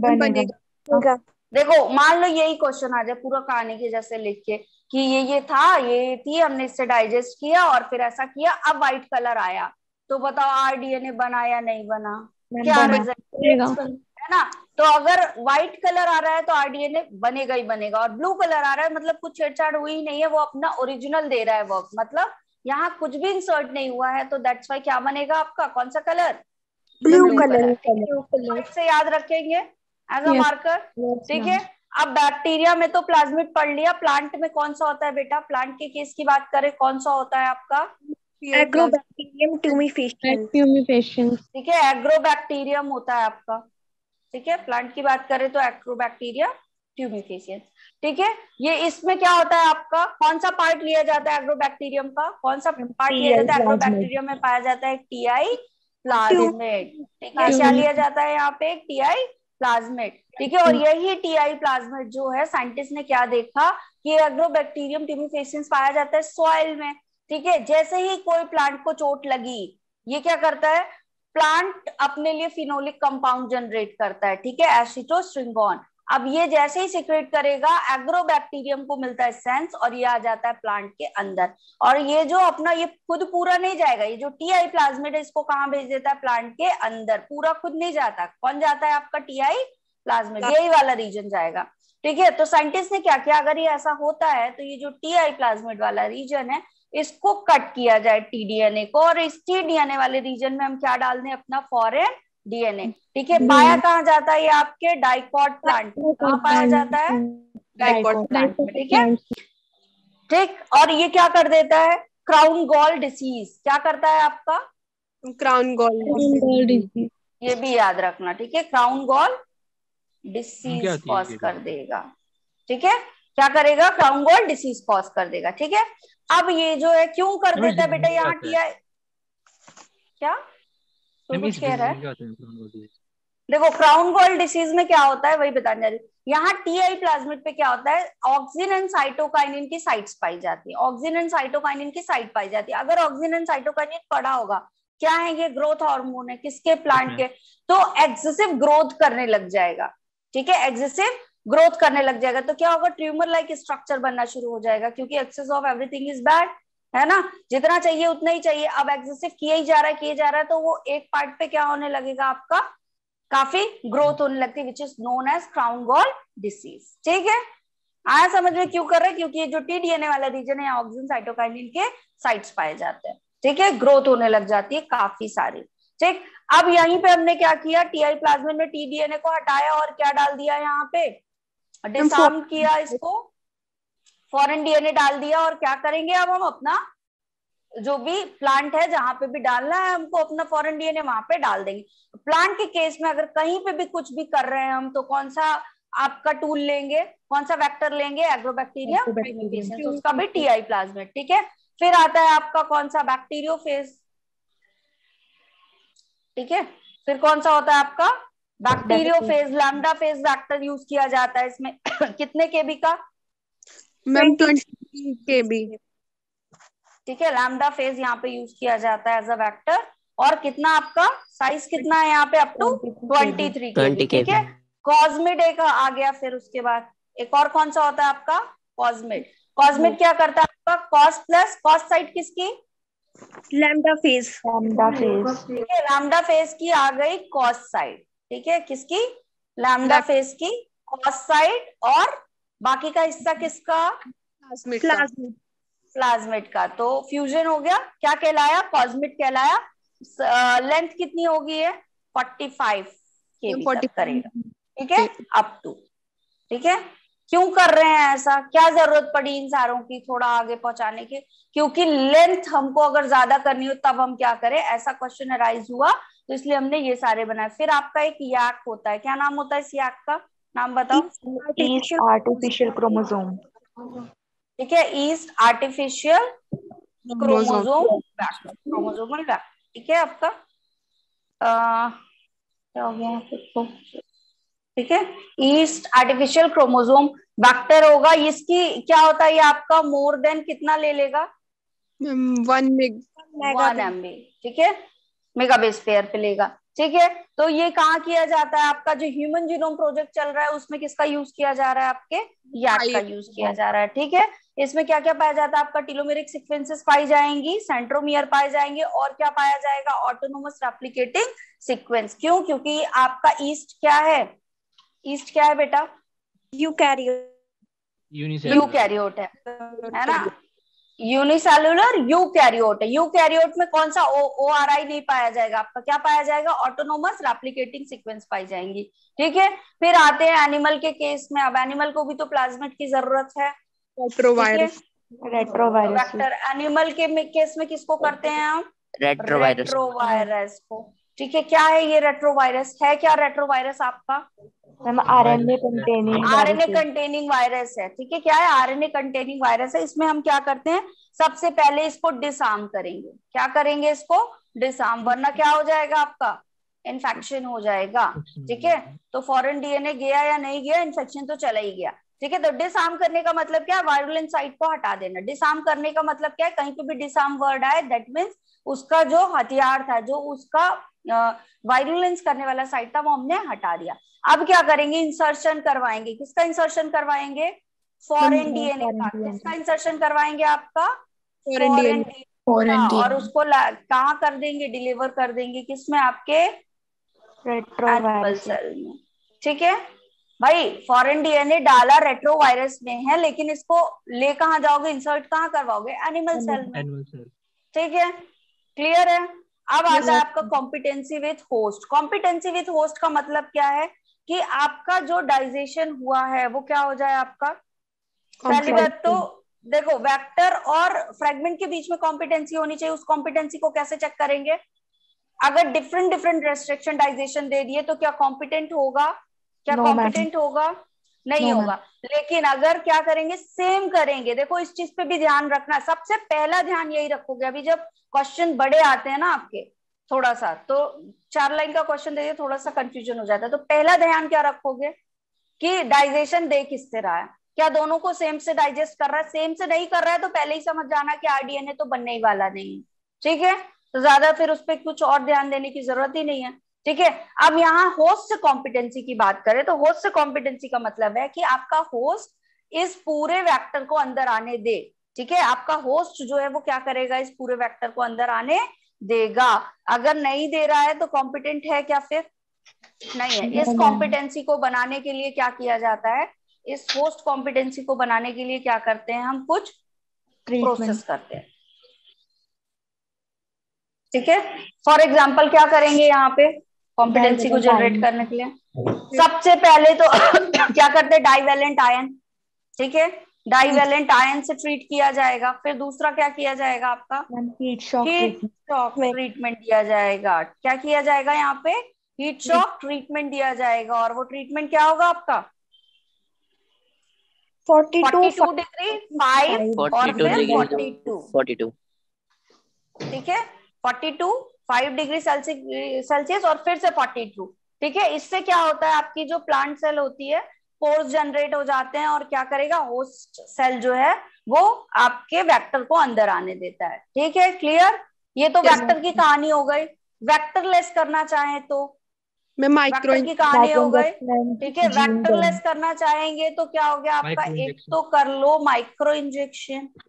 बनेगा। देखो मान लो यही क्वेश्चन आ जाए पूरा कहानी के जैसे लिख के कि ये ये था, ये थी, हमने इससे डाइजेस्ट किया और फिर ऐसा किया, अब व्हाइट कलर आया, तो बताओ आरडीएनए बना या नहीं बना? क्या रिजल्ट है ना? तो अगर व्हाइट कलर आ रहा है तो आरडीएनए बनेगा ही बनेगा, और ब्लू कलर आ रहा है मतलब कुछ छेड़छाड़ हुई ही नहीं है, वो अपना ओरिजिनल दे रहा है वर्क, मतलब यहाँ कुछ भी इंसर्ट नहीं हुआ है, तो दैट्स वाई क्या बनेगा आपका? कौन सा कलर? Blue colour. व्हाइट से याद रखेंगे एज अ मार्कर, ठीक है। अब बैक्टीरिया में तो प्लाज्मिड पढ़ लिया, प्लांट में कौन सा होता है बेटा? प्लांट के केस की बात करें कौन सा होता है आपका? Agrobacterium tumefaciens. ठीक है, एग्रोबैक्टीरियम होता है आपका, ठीक है। प्लांट की बात करें तो एग्रोबैक्टीरियम ट्यूमिफेशियंस, ठीक है। ये इसमें क्या होता है आपका? कौन सा पार्ट लिया जाता है एग्रोबैक्टीरियम का? कौन सा पार्ट लिया जाता है? एग्रोबैक्टीरियम में पाया जाता है टीआई प्लाज्मिड, ठीक है। क्या लिया जाता है यहाँ पे? टीआई प्लाज्मिड, ठीक है। और यही टीआई प्लाज्मिड जो है साइंटिस्ट ने क्या देखा कि एग्रोबैक्टीरियम ट्यूमिफेशियंस पाया जाता है सॉइल में, ठीक है। जैसे ही कोई प्लांट को चोट लगी, ये क्या करता है? प्लांट अपने लिए फिनोलिक कंपाउंड जनरेट करता है, ठीक है, एसिटोस्ट्रिंगोन। अब ये जैसे ही सिक्रेट करेगा एग्रोबैक्टीरियम को मिलता है सेंस, और ये आ जाता है प्लांट के अंदर। और ये जो अपना ये खुद पूरा नहीं जाएगा, ये जो टीआई प्लाज्मिड है इसको कहाँ भेज देता है? प्लांट के अंदर, पूरा खुद नहीं जाता। कौन जाता है आपका? टीआई प्लाज्मिड, यही वाला रीजन जाएगा, ठीक है। तो साइंटिस्ट ने क्या किया, अगर ये ऐसा होता है तो ये जो टीआई प्लाज्मिड वाला रीजन है इसको कट किया जाए टीडीएनए को, और इस टीडीएनए वाले रीजन में हम क्या डाल दें? अपना फॉरेन डीएनए, ठीक है। पाया कहाँ जाता है ये आपके? Dicot plant. कहाँ पाया जाता है? डाइकॉट प्लांट में, ठीक है, ठीक। और ये क्या कर देता है? क्राउन गॉल डिसीज क्या करता है आपका? क्राउन गॉल डिसीज, ये भी याद रखना, ठीक है। क्राउन गॉल डिसीज कॉज कर देगा, ठीक है। क्या करेगा? क्राउन गॉल डिसीज कॉज कर देगा, ठीक है। अब ये जो है क्यों कर देता है बेटा? यहाँ टीआई क्या तो कुछ कह रहा है? देखो क्राउन गॉल डिसीज में क्या होता है वही बताने जा रही हूँ। यहाँ टीआई प्लाज्मिड पे क्या होता है? ऑक्सिन एंड साइटोकाइनिन की साइट्स पाई जाती है, ऑक्सिन एंड साइटोकाइनिन की साइट पाई जाती है। अगर ऑक्सिन एंड साइटोकाइनिन पढ़ा होगा, क्या है ये? ग्रोथ हार्मोन है, किसके? प्लांट के। तो एक्सेसिव ग्रोथ करने लग जाएगा, ठीक है, एक्सेसिव ग्रोथ करने लग जाएगा। तो क्या होगा? ट्यूमर लाइक स्ट्रक्चर बनना शुरू हो जाएगा, क्योंकि excess of everything is bad, है ना। जितना चाहिए उतना ही चाहिए, अब एक्सेसिव किया ही जा रहा है किया जा रहा है, तो वो एक पार्ट पे क्या होने लगेगा आपका? काफी ग्रोथ होने लगती है, which is known as crown gall disease, ठीक है। आया समझ में क्यों कर रहे हैं? क्योंकि ये जो टीडीएनए वाला रीजन है ऑक्सिन साइटोकाइनिन के साइट्स पाए जाते हैं, ठीक है, ग्रोथ होने लग जाती है काफी सारी, ठीक। अब यहीं पे हमने क्या किया? टीआई प्लाज्मिड में टीडीएनए को हटाया और क्या डाल दिया? यहाँ पे डिसआर्म किया इसको, फॉरेन डीएनए डाल दिया। और क्या करेंगे अब हम? अपना जो भी प्लांट है जहां पे भी डालना है हमको अपना फॉरेन डीएनए वहां पे डाल देंगे। प्लांट के केस में अगर कहीं पे भी कुछ भी कर रहे हैं हम, तो कौन सा आपका टूल लेंगे? कौन सा वेक्टर लेंगे? एग्रोबैक्टीरियम ट्यूमिफेशियंस, उसका भी टीआई प्लाज्मिड, ठीक है। फिर आता है आपका कौन सा? बैक्टीरियोफेज, ठीक है। फिर कौन सा होता है आपका? Bacteriophage. Lambda phage vector use किया जाता है इसमें। कितने केबी का? मैम ट्वेंटी केबी, ठीक है, लैम्डा फेज यहाँ पे यूज किया जाता है एज अ वेक्टर। और कितना आपका साइज कितना है यहाँ पे? Up to twenty three KB, ठीक है। कॉस्मिड एक आ गया, फिर उसके बाद एक और कौन सा होता है आपका? कॉस्मिड। कॉस्मिड क्या करता है आपका? कॉस प्लस कॉस साइड किसकी? Lambda phage. Lambda phage. ठीक है, लैम्डा फेज की आ गई कॉस साइड। ठीक है, किसकी? लैम्डा Lambda- फेज की कॉस साइड। और बाकी का हिस्सा किसका? प्लाज्मिड का। प्लाज्मिड का। तो फ्यूजन हो गया, क्या कहलाया? कॉस्मिड कहलाया। लेंथ कितनी होगी? है फोर्टी फाइव केबी तक करेगा। ठीक है, अप टू। ठीक है, क्यों कर रहे हैं ऐसा? क्या जरूरत पड़ी इन सारों की थोड़ा आगे पहुंचाने की? क्योंकि लेंथ हमको अगर ज्यादा करनी हो तब हम क्या करें, ऐसा क्वेश्चन अराइज हुआ तो इसलिए हमने ये सारे बनाए। फिर आपका एक याक होता है, क्या नाम होता है इस याक का? नाम बताओ। Yeast artificial chromosome. ठीक है, yeast artificial chromosome. Chromosome vector, chromosomal vector. ठीक है आपका आ, क्या हो गया आपको? ठीक है, ईस्ट आर्टिफिशियल क्रोमोसोम वैक्टर होगा। इसकी क्या होता है, ये आपका मोर देन कितना ले लेगा? One meg one MB. ठीक है, मेगा बेस पेयर पे लेगा। ठीक है, तो ये कहाँ किया जाता है? आपका जो ह्यूमन जीनोम प्रोजेक्ट चल रहा है उसमें किसका यूज किया जा रहा है? आपके याक का यूज किया जा रहा है। ठीक है, इसमें क्या क्या पाया जाता है? आपका टेलोमेरिक सीक्वेंसेस पाई जाएंगी, सेंट्रोमियर पाए जाएंगे, और क्या पाया जाएगा? Autonomous replicating sequence. क्यों? क्योंकि आपका ईस्ट क्या है? ईस्ट क्या है बेटा? यूकैरियोट। यूकैरियोट है, है ना? यूनिसेलुलर यूकैरियोट है। यूकैरियोट में कौन सा ओ ओ आर आई नहीं पाया जाएगा? आपका क्या पाया जाएगा? ऑटोनोमस रेप्लिकेटिंग सीक्वेंस पाई जाएंगी। ठीक है, फिर आते हैं एनिमल के केस में। अब एनिमल को भी तो प्लाज्मिड की जरूरत है। रेट्रोवायरस। रेट्रोवायरस। वेक्टर एनिमल के केस में किसको करते हैं हम? रेट्रोवायरस। रेट्रोवायरस को। ठीक है, क्या है ये रेट्रोवायरस? है क्या रेट्रोवायरस आपका? Ma'am RNA containing RNA containing virus है। ठीक है, क्या है? आरएनए कंटेनिंग वायरस है। इसमें हम क्या करते हैं? सबसे पहले इसको डिसआर्म करेंगे। क्या करेंगे? इसको डिसआर्म, वरना क्या हो जाएगा? आपका इन्फेक्शन हो जाएगा। ठीक है, तो फॉरेन डीएनए गया या नहीं गया, इन्फेक्शन तो चला ही गया। ठीक है, तो डिसआर्म करने का मतलब क्या है? वायरुलेंट साइट को हटा देना। डिसआर्म करने का मतलब क्या है? कहीं पे भी डिसआर्म वर्ड आए दैट मीन्स उसका जो हथियार था, जो उसका वायरुलेंस करने वाला साइट था, वो हमने हटा दिया। अब क्या करेंगे? इंसर्शन करवाएंगे। किसका इंसर्शन करवाएंगे? फॉरेन डीएनए का। किसका इंसर्शन करवाएंगे? आपका फॉरेन डीएनए का। और उसको कहाँ कर देंगे? डिलीवर कर देंगे किसमें? आपके एनिमल सेल में। ठीक है भाई, फॉरेन डीएनए डाला रेट्रोवायरस में है, लेकिन इसको ले कहाँ जाओगे? इंसर्ट कहाँ करवाओगे? एनिमल सेल में। ठीक है, क्लियर है? अब आता है आपका competency with host. Competency with host का मतलब क्या है? कि आपका जो डाइजेशन हुआ है वो क्या हो जाए? आपका पहली बात तो देखो, वेक्टर और फ्रेगमेंट के बीच में कॉम्पिटेंसी होनी चाहिए। उस कॉम्पिटेंसी को कैसे चेक करेंगे? अगर डिफरेंट डिफरेंट रेस्ट्रिक्शन डाइजेशन दे दिए तो क्या कॉम्पिटेंट होगा? क्या कॉम्पिटेंट होगा? नहीं होगा। लेकिन अगर क्या करेंगे? सेम करेंगे। देखो, इस चीज पे भी ध्यान रखना। सबसे पहला ध्यान यही रखोगे। अभी जब क्वेश्चन बड़े आते हैं ना आपके, थोड़ा सा तो चार लाइन का क्वेश्चन दे थोड़ा सा कंफ्यूजन हो जाता है। तो पहला ध्यान क्या रखोगे? कि डाइजेशन दे किससे रहा है? क्या दोनों को सेम से डाइजेस्ट कर रहा है? सेम से नहीं कर रहा है तो पहले ही समझ जाना कि आरडीएनए तो बनने ही वाला नहीं। ठीक है, तो ज्यादा फिर उस पर कुछ और ध्यान देने की जरूरत ही नहीं है। ठीक है, अब यहाँ होस्ट कॉम्पिटेंसी की बात करें तो होस्ट कॉम्पिटेंसी का मतलब है कि आपका होस्ट इस पूरे वेक्टर को अंदर आने दे। ठीक है, आपका होस्ट जो है वो क्या करेगा? इस पूरे वेक्टर को अंदर आने देगा। अगर नहीं दे रहा है तो कॉम्पिटेंट है क्या? फिर नहीं है। इस कॉम्पिटेंसी को बनाने के लिए क्या किया जाता है? इस होस्ट कॉम्पिटेंसी को बनाने के लिए क्या करते हैं हम? कुछ प्रोसेस करते हैं। ठीक है, फॉर एग्जाम्पल क्या करेंगे यहाँ पे कॉम्पिटेंसी को जनरेट करने के लिए? सबसे पहले तो क्या करते हैं? Divalent ion. ठीक है, डाइवेलेंट आयन से ट्रीट किया जाएगा। फिर दूसरा क्या किया जाएगा? आपका हीट शॉक ट्रीटमेंट दिया जाएगा। क्या किया जाएगा यहाँ पे? हीट शॉक ट्रीटमेंट दिया जाएगा। और वो ट्रीटमेंट क्या होगा आपका? फोर्टी टू डिग्री फाइव और फिर फोर्टी टू फोर्टी टू। ठीक है, forty two five degree Celsius और फिर से फोर्टी टू। ठीक है, इससे क्या होता है? आपकी जो प्लांट सेल होती है, पोर्स जनरेट हो जाते हैं और क्या करेगा? होस्ट सेल जो है वो आपके वेक्टर को अंदर आने देता है। ठीक है, क्लियर? ये तो वेक्टर की कहानी हो गई। वेक्टरलेस करना चाहे तो मैं माइक्रो वेक्टर की कहानी हो गई। ठीक है, वेक्टरलेस करना चाहेंगे तो क्या हो गया आपका? एक तो कर लो माइक्रो इंजेक्शन।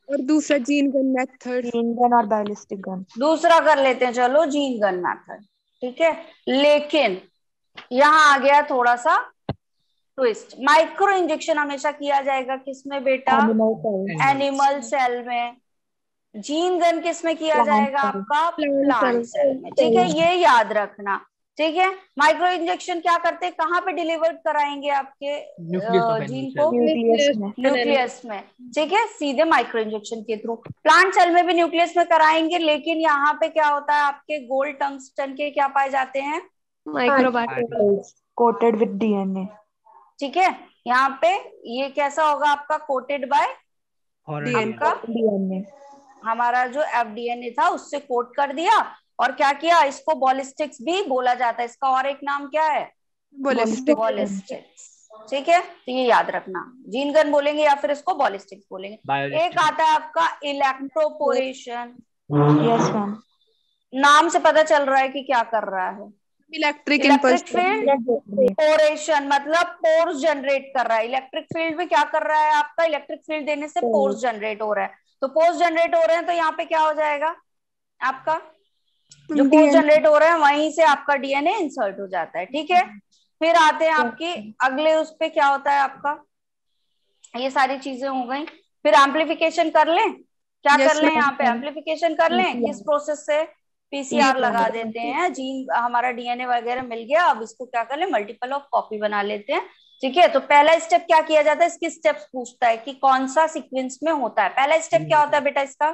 और दूसरा gene gun method. Gene gun और बैलिस्टिक गन। दूसरा कर लेते हैं, चलो जीन गन मेथड, ठीक है। लेकिन यहाँ आ गया थोड़ा सा ट्विस्ट। माइक्रो इंजेक्शन हमेशा किया जाएगा किसमें बेटा? Animal cells. एनिमल सेल में। जीन गन किस में किया Plant जाएगा? cell. आपका Plant प्लांट cell. सेल में, ठीक है, ये याद रखना, ठीक है। माइक्रो इंजेक्शन क्या करते हैं, कहाँ पे डिलीवर कराएंगे आपके न्यूक्लियस ऑफ जीन एनिमल को? न्यूक्लियस में। न्यूक्लियस में, ठीक है, सीधे माइक्रो इंजेक्शन के थ्रू। प्लांट सेल में भी न्यूक्लियस में कराएंगे, लेकिन यहाँ पे क्या होता है, आपके गोल्ड टंगस्टन के क्या पाए जाते हैं? माइक्रोबायोलॉजी। Coated with DNA. ठीक है, यहाँ पे ये कैसा होगा आपका? कोटेड बाय आपका डीएनए। हमारा जो एफडीएनए था उससे कोट कर दिया। और क्या किया, इसको बॉलिस्टिक्स भी बोला जाता है, इसका और एक नाम क्या है? बॉलिस्टिक। बॉलिस्टिक्स, ठीक है। तो ये याद रखना, जीन गन बोलेंगे या फिर इसको बॉलिस्टिक्स बोलेंगे। एक आता है आपका इलेक्ट्रोपोरेशन। Yes ma'am. नाम से पता चल रहा है कि क्या कर रहा है? Electric electric impulse. Field poration, मतलब पोर्स जनरेट कर रहा है। इलेक्ट्रिक फील्ड में क्या कर रहा है आपका? इलेक्ट्रिक फील्ड देने से पोर्स जनरेट हो रहा है। तो पोर्स जनरेट हो रहे हैं तो यहाँ पे क्या हो जाएगा आपका? जो पोर्स जनरेट हो रहे हैं वहीं से आपका डीएनए इंसर्ट हो जाता है, ठीक है। फिर आते हैं आपके अगले उस पे, क्या होता है आपका? ये सारी चीजें हो गई। फिर एम्पलीफिकेशन कर लें, क्या Yes, कर लें ma'am. यहाँ पे? एम्पलीफिकेशन कर लें। किस प्रोसेस से? पीसीआर लगा देते हैं। जीन हमारा डीएनए वगैरह मिल गया, अब इसको क्या कर ले? मल्टीपल ऑफ कॉपी बना लेते हैं, ठीक है। तो पहला स्टेप क्या किया जाता है? इसकी स्टेप्स पूछता है कि कौन सा सीक्वेंस में होता है। पहला स्टेप क्या होता है बेटा इसका?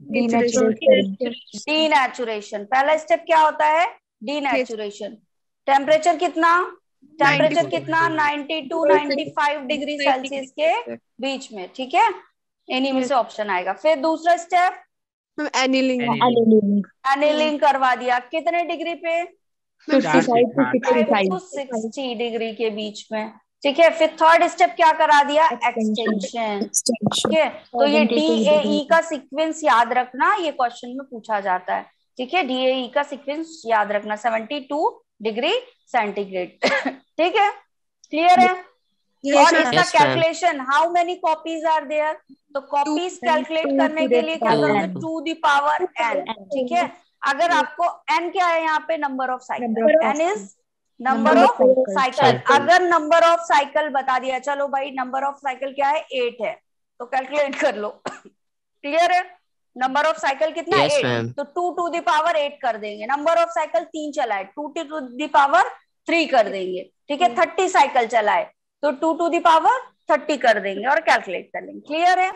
डीनेचुरेशन। पहला स्टेप क्या होता है? डीनेचुरेशन। टेम्परेचर कितना? टेम्परेचर कितना? Ninety two ninety five degree Celsius के बीच में, ठीक है। इन्हीं में से ऑप्शन आएगा। फिर दूसरा स्टेप एनिलिंग। एनिलिंग करवा दिया, कितने डिग्री पे? फिफ्टी टू सिक्सटी डिग्री के बीच में, ठीक है। फिर थर्ड स्टेप क्या करा दिया? एक्सटेंशन, ठीक है। तो ये डीएई का सीक्वेंस याद रखना, ये क्वेश्चन में पूछा जाता है, ठीक है। डीएई का सीक्वेंस याद रखना, सेवेंटी टू डिग्री सेंटीग्रेड, ठीक है, क्लियर है। और इसका calculation, how many copies are there? तो कॉपीज कैलकुलेट करने के लिए क्या करोगे? टू द पावर एन, ठीक है। अगर आपको एन क्या है यहाँ पे? Number of cycle. N is number of cycle. अगर नंबर ऑफ साइकिल बता दिया, चलो भाई नंबर ऑफ साइकिल क्या है? एट है, तो कैलकुलेट कर लो, क्लियर है। नंबर ऑफ साइकिल कितना? yes, एट, तो two to the power eight कर देंगे। नंबर ऑफ साइकिल तीन चला है, two to the power three कर देंगे, ठीक है। थर्टी साइकिल चला है तो two to the power thirty कर देंगे और कैलकुलेट कर लेंगे, क्लियर है।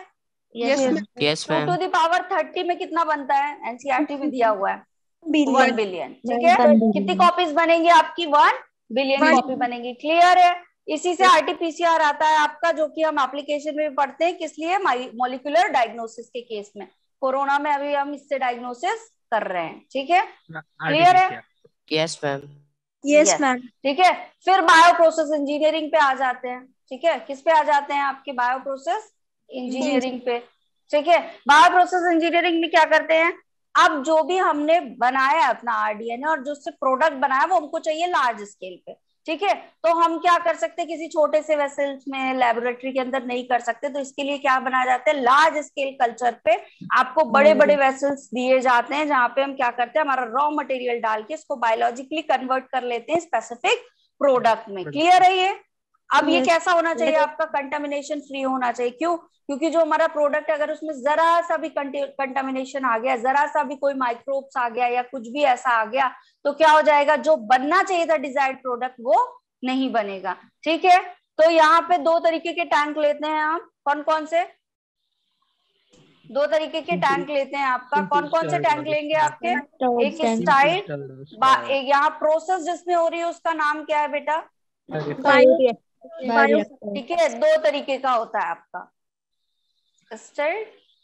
yes, two to the power thirty में कितना बनता है? एनसीईआरटी में दिया हुआ है वन बिलियन, ठीक है। कितनी कॉपीज बनेंगी आपकी? वन बिलियन कॉपी बनेगी, क्लियर है। इसी से आरटीपीसीआर आता है आपका, जो कि हम एप्लीकेशन में पढ़ते हैं, किस लिए? मॉलिक्यूलर डायग्नोसिस के केस में। कोरोना में अभी हम इससे डायग्नोसिस कर रहे हैं, ठीक है, क्लियर है। yes, ma'am. Yes ma'am. ठीक है। फिर बायो प्रोसेस इंजीनियरिंग पे आ जाते हैं, ठीक है। किस पे आ जाते हैं? आपके बायो प्रोसेस इंजीनियरिंग पे, ठीक है। बायो प्रोसेस इंजीनियरिंग में क्या करते हैं? अब जो भी हमने बनाया है अपना आरडीएनए और जो उससे प्रोडक्ट बनाया वो हमको चाहिए लार्ज स्केल पे, ठीक है। तो हम क्या कर सकते हैं? किसी छोटे से वेसल्स में, लेबोरेटरी के अंदर नहीं कर सकते, तो इसके लिए क्या बनाया जाता है? लार्ज स्केल कल्चर पे आपको बड़े बड़े वेसल्स दिए जाते हैं, जहां पे हम क्या करते हैं? हमारा रॉ मटेरियल डाल के इसको बायोलॉजिकली कन्वर्ट कर लेते हैं स्पेसिफिक प्रोडक्ट में, क्लियर है ये। अब ये कैसा होना चाहिए आपका? कंटामिनेशन फ्री होना चाहिए। क्यों? क्योंकि जो हमारा प्रोडक्ट है, अगर उसमें जरा सा भी कंटामिनेशन आ गया, जरा सा भी कोई माइक्रोब्स आ गया या कुछ भी ऐसा आ गया, तो क्या हो जाएगा? जो बनना चाहिए था डिजायर्ड प्रोडक्ट, वो नहीं बनेगा, ठीक है। तो यहाँ पे दो तरीके के टैंक लेते हैं हम। कौन कौन से? दो तरीके के टैंक लेते हैं आपका। कौन कौन से टैंक लेंगे आपके? एक स्टाइल, एक यहाँ प्रोसेस जिसमें हो रही है उसका नाम क्या है बेटा? ठीक है, दो तरीके का होता है आपका, स्टाइल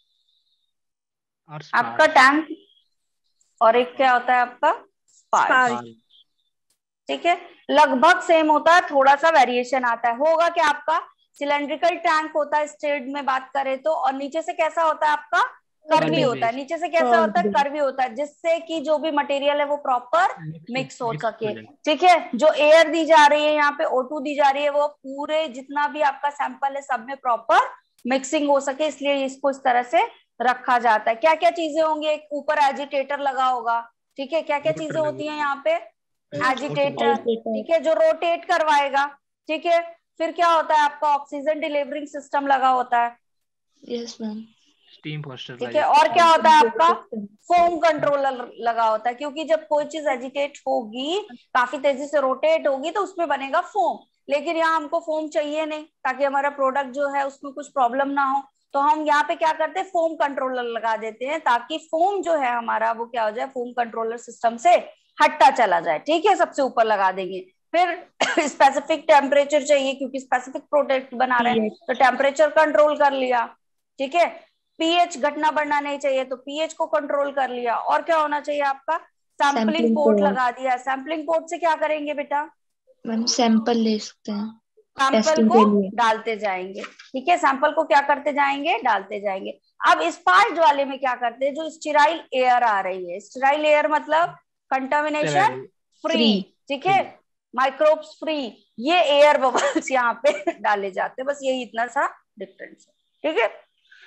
आपका टैंक, और एक क्या होता है आपका? स्पार्ज, ठीक है। लगभग सेम होता है, थोड़ा सा वेरिएशन आता है। होगा क्या आपका? सिलेंड्रिकल टैंक होता है स्टेड में बात करें तो, और नीचे से कैसा होता है आपका? कर्वी होता है। नीचे से कैसा होता है? कर्वी होता है, जिससे कि जो भी मटेरियल है वो प्रॉपर मिक्स हो सके, ठीक है। जो एयर दी जा रही है यहाँ पे, ओ टू दी जा रही है, वो पूरे जितना भी आपका सैंपल है सब में प्रॉपर मिक्सिंग हो सके, इसलिए इसको इस तरह से रखा जाता है। क्या क्या चीजें होंगी, एक ऊपर एजिटेटर लगा होगा, ठीक है, क्या क्या चीजें होती हैं यहाँ पे, एजिटेटर, ठीक है, जो रोटेट करवाएगा, ठीक है। फिर क्या होता है आपका, ऑक्सीजन डिलीवरिंग सिस्टम लगा होता है, यस मैम। स्टीम फॉर ठीक है। और क्या होता है आपका, फोम कंट्रोलर लगा होता है, क्योंकि जब कोई चीज एजिटेट होगी, काफी तेजी से रोटेट होगी, तो उसमें बनेगा फोम। लेकिन यहाँ हमको फोम चाहिए नहीं, ताकि हमारा प्रोडक्ट जो है उसमें कुछ प्रॉब्लम ना हो, तो हम यहाँ पे क्या करते हैं, फोम कंट्रोलर लगा देते हैं, ताकि फोम जो है हमारा वो क्या हो जाए, फोम कंट्रोलर सिस्टम से हटता चला जाए, ठीक है। सबसे ऊपर लगा देंगे। फिर स्पेसिफिक टेम्परेचर चाहिए, क्योंकि स्पेसिफिक प्रोडक्ट बना रहे हैं, तो टेम्परेचर कंट्रोल कर लिया, ठीक है। पीएच घटना बढ़ना नहीं चाहिए, तो पीएच को कंट्रोल कर लिया। और क्या होना चाहिए आपका, सैंपलिंग पोर्ट लगा दिया। सैंपलिंग पोर्ट से क्या करेंगे बेटा, मैम सैंपल ले सकते हैं सैंपल टेस्टिंग को के लिए। डालते जाएंगे, ठीक है, सैंपल को क्या करते जाएंगे, डालते जाएंगे। अब इस पार्ट वाले में क्या करते हैं, जो स्टेराइल एयर आ रही है, स्टेराइल एयर मतलब कंटामिनेशन फ्री, ठीक है, माइक्रोब्स फ्री, ये एयर बबल्स यहाँ पे डाले जाते हैं। बस यही इतना सा डिफरेंस है, ठीक है।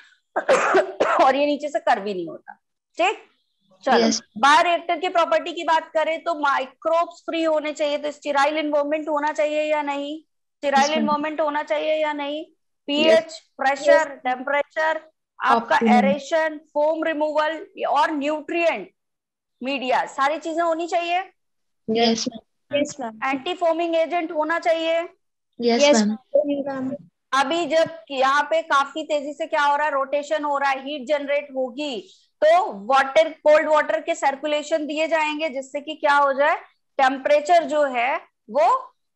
और ये नीचे से कर भी नहीं होता, ठीक। चलो, Yes. बायोरिएक्टर की प्रॉपर्टी की बात करें तो माइक्रोब्स फ्री होने चाहिए, तो स्टेराइल एनवायरनमेंट होना चाहिए या नहीं, स्टेराइल Yes, ma'am. एनवायरनमेंट होना चाहिए या नहीं, पीएच, प्रेशर, टेम्परेचर, आपका Optimum. एरेशन, फोम रिमूवल और न्यूट्रिएंट मीडिया, सारी चीजें होनी चाहिए। Yes, ma'am. Yes, ma'am. Anti foaming agent होना चाहिए। Yes, Yes, ma'am. ma'am. अभी जब यहाँ पे काफी तेजी से क्या हो रहा है, रोटेशन हो रहा है, हीट जनरेट होगी, तो वाटर, कोल्ड वाटर के सर्कुलेशन दिए जाएंगे, जिससे कि क्या हो जाए, टेम्परेचर जो है वो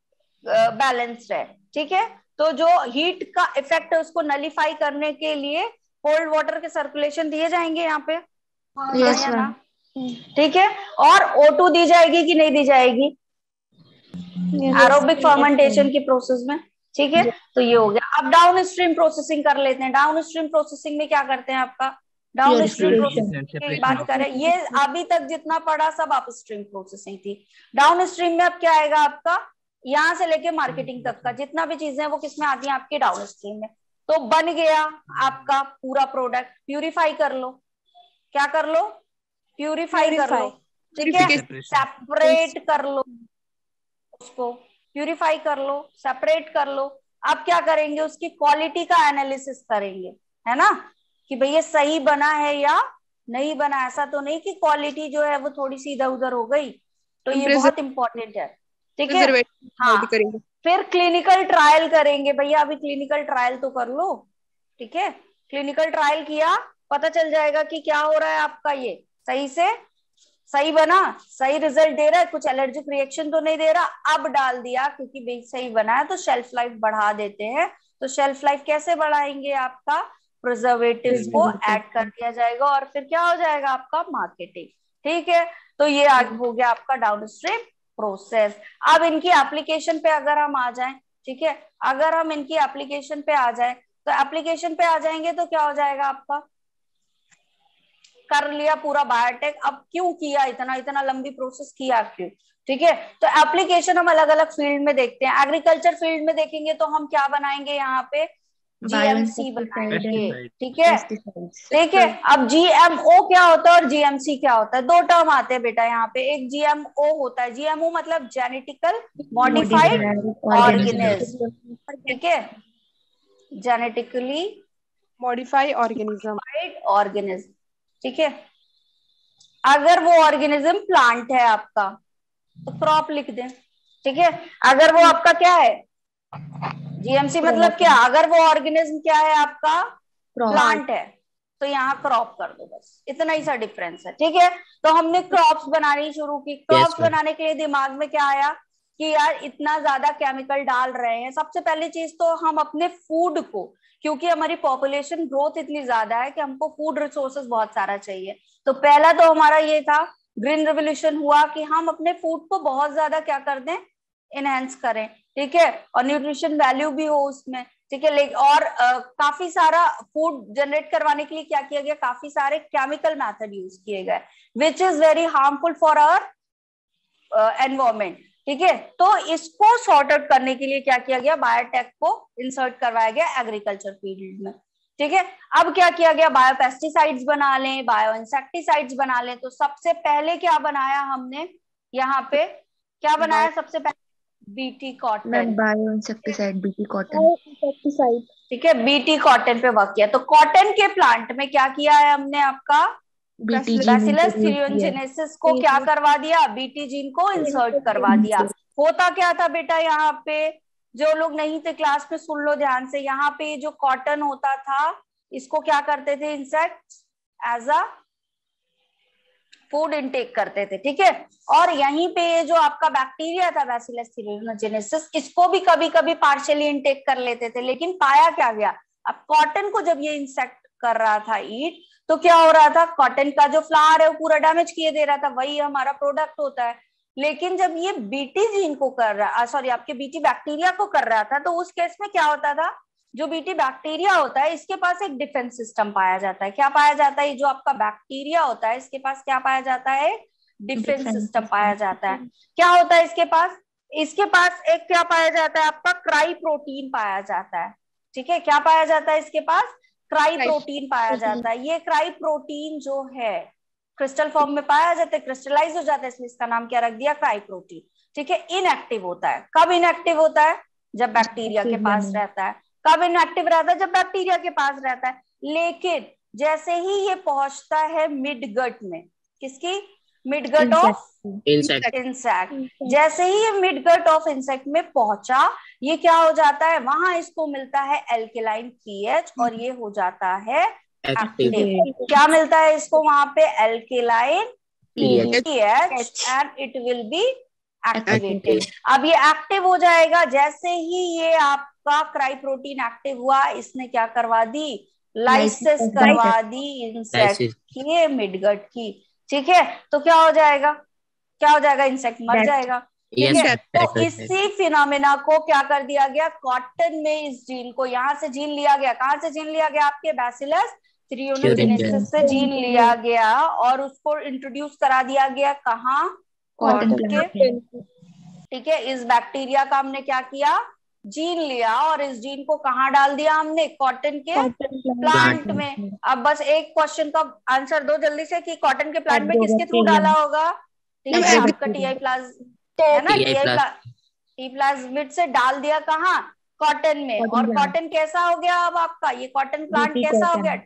बैलेंस्ड है, ठीक है। तो जो हीट का इफेक्ट है उसको नलीफाई करने के लिए कोल्ड वाटर के सर्कुलेशन दिए जाएंगे यहाँ पे, Yes, या ma'am. ना, ठीक है। और ओ टू दी जाएगी कि नहीं दी जाएगी, एरोबिक फर्मेंटेशन की प्रोसेस में, ठीक है। तो ये हो गया। अब डाउन स्ट्रीम प्रोसेसिंग कर लेते हैं। डाउन स्ट्रीम प्रोसेसिंग में क्या करते हैं आपका, डाउन स्ट्रीम प्रोसेसिंग की बात करें, ये अभी तक जितना पढ़ा सब अप स्ट्रीम प्रोसेसिंग थी। डाउन स्ट्रीम में अब क्या आएगा आपका, यहाँ से लेके मार्केटिंग तक का जितना भी चीजें हैं वो किसमें आती है, आपके डाउन स्ट्रीम में। तो बन गया आपका पूरा प्रोडक्ट, प्यूरिफाई कर लो, क्या कर लो, प्यूरिफाई कर लो, ठीक है, सेपरेट कर लो उसको, प्यूरिफाई कर लो, सेपरेट कर लो। अब क्या करेंगे, उसकी क्वालिटी का एनालिसिस करेंगे, है ना, कि भैया सही बना है या नहीं बना। ऐसा तो नहीं कि क्वालिटी जो है वो थोड़ी सी इधर उधर हो गई, तो ये बहुत इंपॉर्टेंट है, ठीक है। हाँ, फिर क्लिनिकल ट्रायल करेंगे, भैया अभी क्लिनिकल ट्रायल तो कर लो, ठीक है। क्लिनिकल ट्रायल किया, पता चल जाएगा कि क्या हो रहा है आपका, ये सही से सही बना, सही रिजल्ट दे रहा है, कुछ एलर्जिक रिएक्शन तो नहीं दे रहा। अब डाल दिया, क्योंकि बेस सही बना है तो शेल्फ लाइफ बढ़ा देते हैं। तो शेल्फ लाइफ कैसे बढ़ाएंगे, आपका प्रिजर्वेटिव्स को ऐड कर दिया जाएगा, और फिर क्या हो जाएगा आपका मार्केटिंग, ठीक है। तो ये आगे हो गया आपका डाउनस्ट्रीम प्रोसेस। अब इनकी एप्लीकेशन पे अगर हम आ जाएं, ठीक है, अगर हम इनकी एप्लीकेशन पे आ जाएं, तो एप्लीकेशन पे आ जाएंगे तो क्या हो जाएगा आपका, कर लिया पूरा बायोटेक। अब क्यों किया, इतना इतना लंबी प्रोसेस किया क्यों, ठीक है। तो एप्लीकेशन हम अलग अलग फील्ड में देखते हैं। एग्रीकल्चर फील्ड में देखेंगे तो हम क्या बनाएंगे, यहाँ पे जीएमसी बनाएंगे, ठीक है, ठीक है। अब जीएमओ क्या होता है और जीएमसी क्या होता है, दो टर्म आते हैं बेटा यहाँ पे। एक जीएमओ होता है, जीएमओ मतलब जेनेटिकल मॉडिफाइड ऑर्गेनिज्म, ठीक है, जेनेटिकली मॉडिफाई ऑर्गेनिज्म, ऑर्गेनिज्म, ठीक है। अगर वो ऑर्गेनिज्म प्लांट है आपका तो क्रॉप लिख दें, ठीक है। अगर वो आपका क्या है, जीएमसी मतलब क्या, अगर वो ऑर्गेनिज्म क्या है आपका, प्लांट है, तो यहाँ क्रॉप कर दो, बस इतना ही सा डिफरेंस है, ठीक है। तो हमने क्रॉप्स बनानी शुरू की। क्रॉप्स yes, बनाने के लिए दिमाग में क्या आया कि यार इतना ज्यादा केमिकल डाल रहे हैं। सबसे पहली चीज तो हम अपने फूड को, क्योंकि हमारी पॉपुलेशन ग्रोथ इतनी ज्यादा है कि हमको फूड रिसोर्सेज बहुत सारा चाहिए, तो पहला तो हमारा ये था, ग्रीन रेवोल्यूशन हुआ कि हम अपने फूड को बहुत ज्यादा क्या कर दें, इनहेंस करें, ठीक है, और न्यूट्रिशन वैल्यू भी हो उसमें, ठीक है। और आ, काफी सारा फूड जनरेट करवाने के लिए क्या किया गया, काफी सारे केमिकल मेथड यूज किए गए, which is very harmful for our environment, ठीक है। तो इसको सॉर्ट आउट करने के लिए क्या किया गया, बायोटेक को इंसर्ट करवाया गया एग्रीकल्चर फील्ड में, ठीक है। अब क्या किया गया, बायोपेस्टिसाइड्स बना लें, बायो इंसेक्टिसाइड्स बना लें। तो सबसे पहले क्या बनाया हमने यहाँ पे, क्या बनाया सबसे पहले, BT cotton. Bio insecticide BT cotton. ठीक है, बीटी कॉटन पे वर्क किया। तो कॉटन के प्लांट में क्या किया है हमने, आपका बीटी बैसिलस थ्रियोजेनेसिस को क्या करवा दिया, बीटी जीन को इंसर्ट करवा दिया। होता क्या था बेटा, यहाँ पे जो लोग नहीं थे क्लास में सुन लो ध्यान से, यहाँ पे जो कॉटन होता था इसको क्या करते थे insects, as a food intake करते थे। ठीक है, और यहीं पे ये जो आपका बैक्टीरिया था बैसिलस थ्रियोजेनेसिस, इसको भी कभी कभी पार्शियली इनटेक कर लेते थे। लेकिन पाया क्या गया, अब कॉटन को जब ये इंसेक्ट कर रहा था ईट, तो क्या हो रहा था, कॉटन का जो फ्लावर है वो पूरा डैमेज किए दे रहा था, वही हमारा प्रोडक्ट होता है। लेकिन जब ये बीटी जीन को कर रहा, सॉरी आपके बीटी बैक्टीरिया को कर रहा था, तो उस केस में क्या होता था, जो बीटी बैक्टीरिया होता है इसके पास एक डिफेंस सिस्टम पाया जाता है। क्या पाया जाता है, जो आपका बैक्टीरिया होता है इसके पास क्या पाया जाता है, डिफेंस सिस्टम पाया जाता है। क्या होता है इसके पास, इसके पास एक क्या पाया जाता है, आपका क्राई प्रोटीन पाया जाता है। ठीक है, क्या पाया जाता है इसके पास, क्राई प्रोटीन पाया जाता है। ये क्राई प्रोटीन जो है क्रिस्टल फॉर्म में पाया जाता है, क्रिस्टलाइज हो जाता है, इसलिए इसका नाम क्या रख दिया, क्राई प्रोटीन। ठीक है, इनएक्टिव होता है। कब इनएक्टिव होता है, जब बैक्टीरिया के पास रहता है। कब इनएक्टिव रहता है, जब बैक्टीरिया के पास रहता है। लेकिन जैसे ही ये पहुंचता है मिड गट में, किसकी, mid gut of insect insect, जैसे ही ये मिड गट ऑफ इंसेक्ट में पहुंचा, ये क्या हो जाता है, वहां इसको मिलता है एल्केलाइन पीएच, और ये हो जाता है एक्टिव। क्या मिलता है इसको वहां पे, alkaline pH, and it will be activated. अब ये एक्टिव हो जाएगा, जैसे ही ये आपका क्राई प्रोटीन एक्टिव हुआ, इसने क्या करवा दी, लाइसिस करवा दी इंसेक्ट की, मिडगट की। ठीक है, तो क्या हो जाएगा, क्या हो जाएगा, इंसेक्ट मर जाएगा। ठीक है, तो इसी फिनोमेना को क्या कर दिया गया, कॉटन में इस जीन को, यहां से जीन लिया गया, कहां से जीन लिया गया, आपके बैसिलस थ्रियोजेनेसिस से जीन लिया गया, और उसको इंट्रोड्यूस करा दिया गया कहाँ, कॉटन के। ठीक है, इस बैक्टीरिया का हमने क्या किया, जीन लिया, और इस जीन को कहाँ डाल दिया हमने, कॉटन के प्लांट में। अब बस एक क्वेश्चन का आंसर दो जल्दी से, कि कॉटन के प्लांट में किसके थ्रू डाला होगा, ठीक है, आपका टीआई प्लाज है ना, टीआई टी प्लाज्मिड से डाल दिया कहाँ, कॉटन में। और कॉटन कैसा हो गया, अब आपका ये कॉटन प्लांट कैसा हो गया,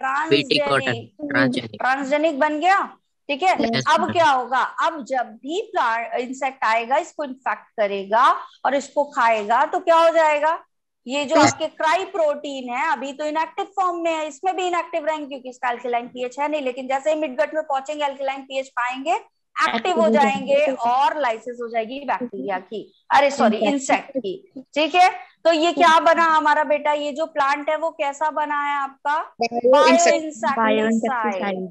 ट्रांसजेनिक, ट्रांसजेनिक बन गया। ठीक है, अब क्या होगा, अब जब भी प्लांट इंसेक्ट आएगा, इसको इन्फेक्ट करेगा और इसको खाएगा, तो क्या हो जाएगा, ये जो आपके क्राई प्रोटीन है अभी तो इनएक्टिव फॉर्म में है, इसमें भी इनएक्टिव रहेंगे क्योंकि इसका एल्केलाइन पीएच है नहीं। लेकिन जैसे ही मिडगट में पहुंचेंगे, एल्केलाइन पीएच पाएंगे, एक्टिव हो जाएंगे, और लाइसिस हो जाएगी बैक्टीरिया की, अरे सॉरी इंसेक्ट की। ठीक है, तो ये क्या बना हमारा बेटा, ये जो प्लांट है वो कैसा बना है आपका, बायो इंसेक्टिसाइड।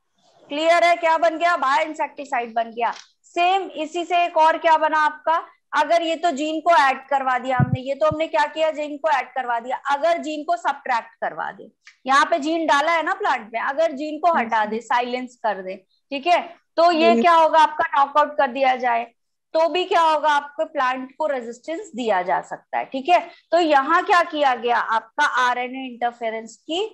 क्लियर है, क्या बन गया, बायो इंसेक्टिसाइड बन गया। सेम इसी से एक और क्या बना आपका, अगर ये तो जीन को ऐड करवा दिया हमने, ये तो हमने क्या किया, जीन को ऐड करवा दिया। अगर जीन को सब्ट्रैक्ट करवा दे, यहाँ पे जीन डाला है ना प्लांट में, अगर जीन को हटा दे, साइलेंस कर दे, ठीक है, तो ये क्या होगा, आपका नॉकआउट कर दिया जाए, तो भी क्या होगा, आपको प्लांट को रेजिस्टेंस दिया जा सकता है। ठीक है, तो यहाँ क्या किया गया, आपका आरएनए इंटरफेरेंस की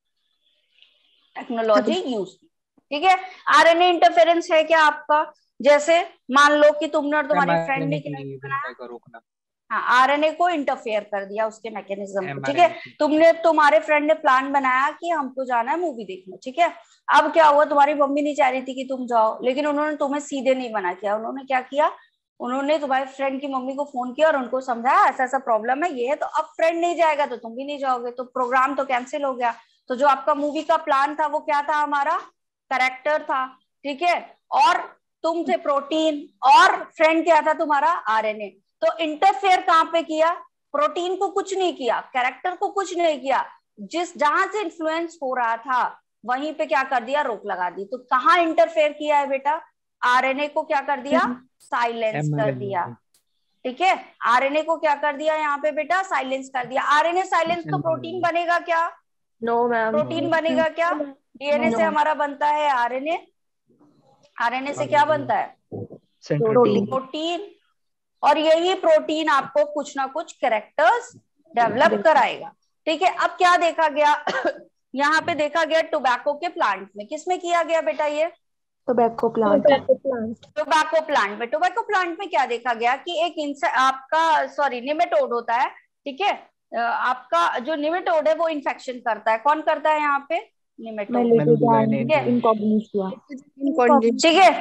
टेक्नोलॉजी यूज। ठीक है, आरएनए इंटरफेरेंस है क्या आपका, जैसे मान लो कि तुमने और तुम्हारी फ्रेंड ने क्या बनाया, हाँ, आरएनए को इंटरफेयर कर दिया उसके मैकेनिज्म को। ठीक है, तुमने, तुम्हारे फ्रेंड ने प्लान बनाया कि हमको जाना है मूवी देखने। ठीक है, अब क्या हुआ, तुम्हारी मम्मी नहीं चाह रही थी कि तुम जाओ, लेकिन उन्होंने तुम्हें सीधे नहीं मना किया, उन्होंने क्या किया, उन्होंने तुम्हारे फ्रेंड की मम्मी को फोन किया और उनको समझाया ऐसा ऐसा प्रॉब्लम है, ये है। तो अब फ्रेंड नहीं जाएगा तो तुम भी नहीं जाओगे, तो प्रोग्राम तो कैंसिल हो गया। तो जो आपका मूवी का प्लान था वो क्या था, हमारा कैरेक्टर था। ठीक है, और तुम थे प्रोटीन, और फ्रेंड क्या था तुम्हारा, आरएनए। तो इंटरफेयर कहाँ पे किया, प्रोटीन को कुछ नहीं किया, कैरेक्टर को कुछ नहीं किया, जिस जहां से इन्फ्लुएंस हो रहा था वहीं पे क्या कर दिया, रोक लगा दी। तो कहाँ इंटरफेयर किया है बेटा, आरएनए को क्या कर दिया, साइलेंस कर दिया। ठीक है, आरएनए को क्या कर दिया यहाँ पे बेटा, साइलेंस कर दिया। आरएनए साइलेंस तो प्रोटीन बनेगा क्या, नो मैम, प्रोटीन बनेगा क्या, डीएनए से हमारा बनता है आरएनए, आरएनए से क्या बनता है, प्रोटीन, और यही प्रोटीन आपको कुछ ना कुछ कैरेक्टर्स डेवलप कराएगा। ठीक है, अब क्या देखा गया यहाँ पे देखा गया टोबैको के प्लांट में, किसमें किया गया बेटा ये? Tobacco plant. टोबैको प्लांट में। टोबैको प्लांट में क्या देखा गया कि एक इंसे आपका सॉरी निमेटोड होता है, ठीक है। अ, आपका जो निमेटोड है वो इन्फेक्शन करता है। कौन करता है यहाँ पे? निमेटोड, ठीक है, इनकॉग्निटिया। ठीक है।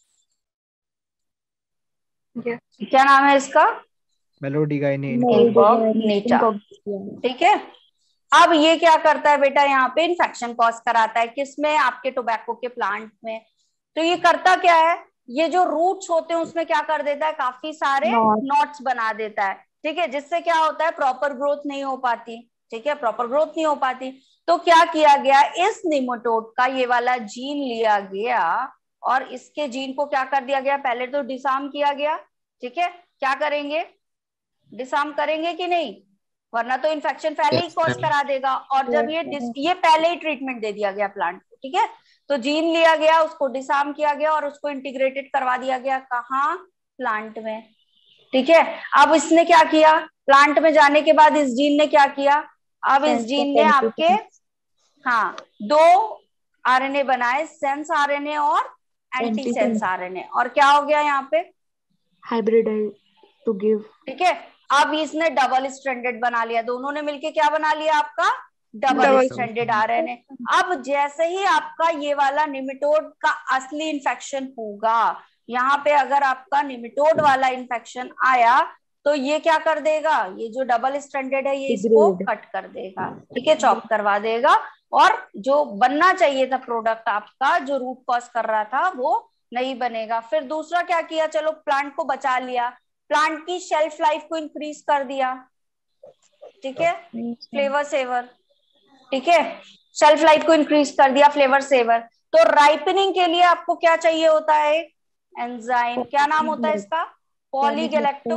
क्या नाम है इसका? मेलोडिगाइने इनकॉग्निटा, ठीक है। अब ये क्या करता है बेटा? यहाँ पे इन्फेक्शन कॉज कराता है, किसमें? आपके टोबैको के प्लांट में। तो ये करता क्या है? ये जो रूट्स होते हैं उसमें क्या कर देता है? काफी सारे नॉट्स बना देता है, ठीक है, जिससे क्या होता है? प्रॉपर ग्रोथ नहीं हो पाती, ठीक है, प्रॉपर ग्रोथ नहीं हो पाती। तो क्या किया गया? इस निमेटोड का ये वाला जीन लिया गया और इसके जीन को क्या कर दिया गया? पहले तो डिसार्म किया गया, ठीक है। क्या करेंगे? डिसार्म करेंगे कि नहीं? वरना तो इन्फेक्शन पहले ही Yes, कॉज ma'am. करा देगा। और जब ये डिस, ये पहले ही ट्रीटमेंट दे दिया गया प्लांट को, ठीक है। तो जीन लिया गया, उसको डिसार्म किया गया और उसको इंटीग्रेटेड करवा दिया गया। कहाँ? प्लांट में, ठीक है। अब इसने क्या किया? प्लांट में जाने के बाद इस जीन ने क्या किया? अब इस जीन ने आपके हाँ दो आरएनए बनाए, सेंस आरएनए और एंटी सेंस आरएनए। और क्या हो गया यहाँ पे? हाइब्रिडाइज टू गिव, ठीक है। अब इसने डबल स्ट्रैंडेड बना लिया, दोनों ने मिलके क्या बना लिया आपका? Double Double stranded RNA. अब जैसे ही आपका ये वाला निमेटोड का असली इन्फेक्शन होगा, यहाँ पे अगर आपका निमेटोड वाला इन्फेक्शन आया तो ये क्या कर देगा? ये जो डबल स्ट्रैंडेड है ये इसको कट कर देगा, ठीक है, चॉप करवा देगा। और जो बनना चाहिए था प्रोडक्ट आपका, जो रूट कॉज कर रहा था, वो नहीं बनेगा। फिर दूसरा क्या किया? चलो प्लांट को बचा लिया, प्लांट की शेल्फ लाइफ को इंक्रीज कर दिया, ठीक है, फ्लेवर सेवर, ठीक है, शेल्फ लाइफ को इंक्रीज कर दिया, फ्लेवर सेवर। तो राइपनिंग के लिए आपको क्या चाहिए होता है? एंजाइम। क्या नाम होता है इसका? पॉलीगैलेक्टो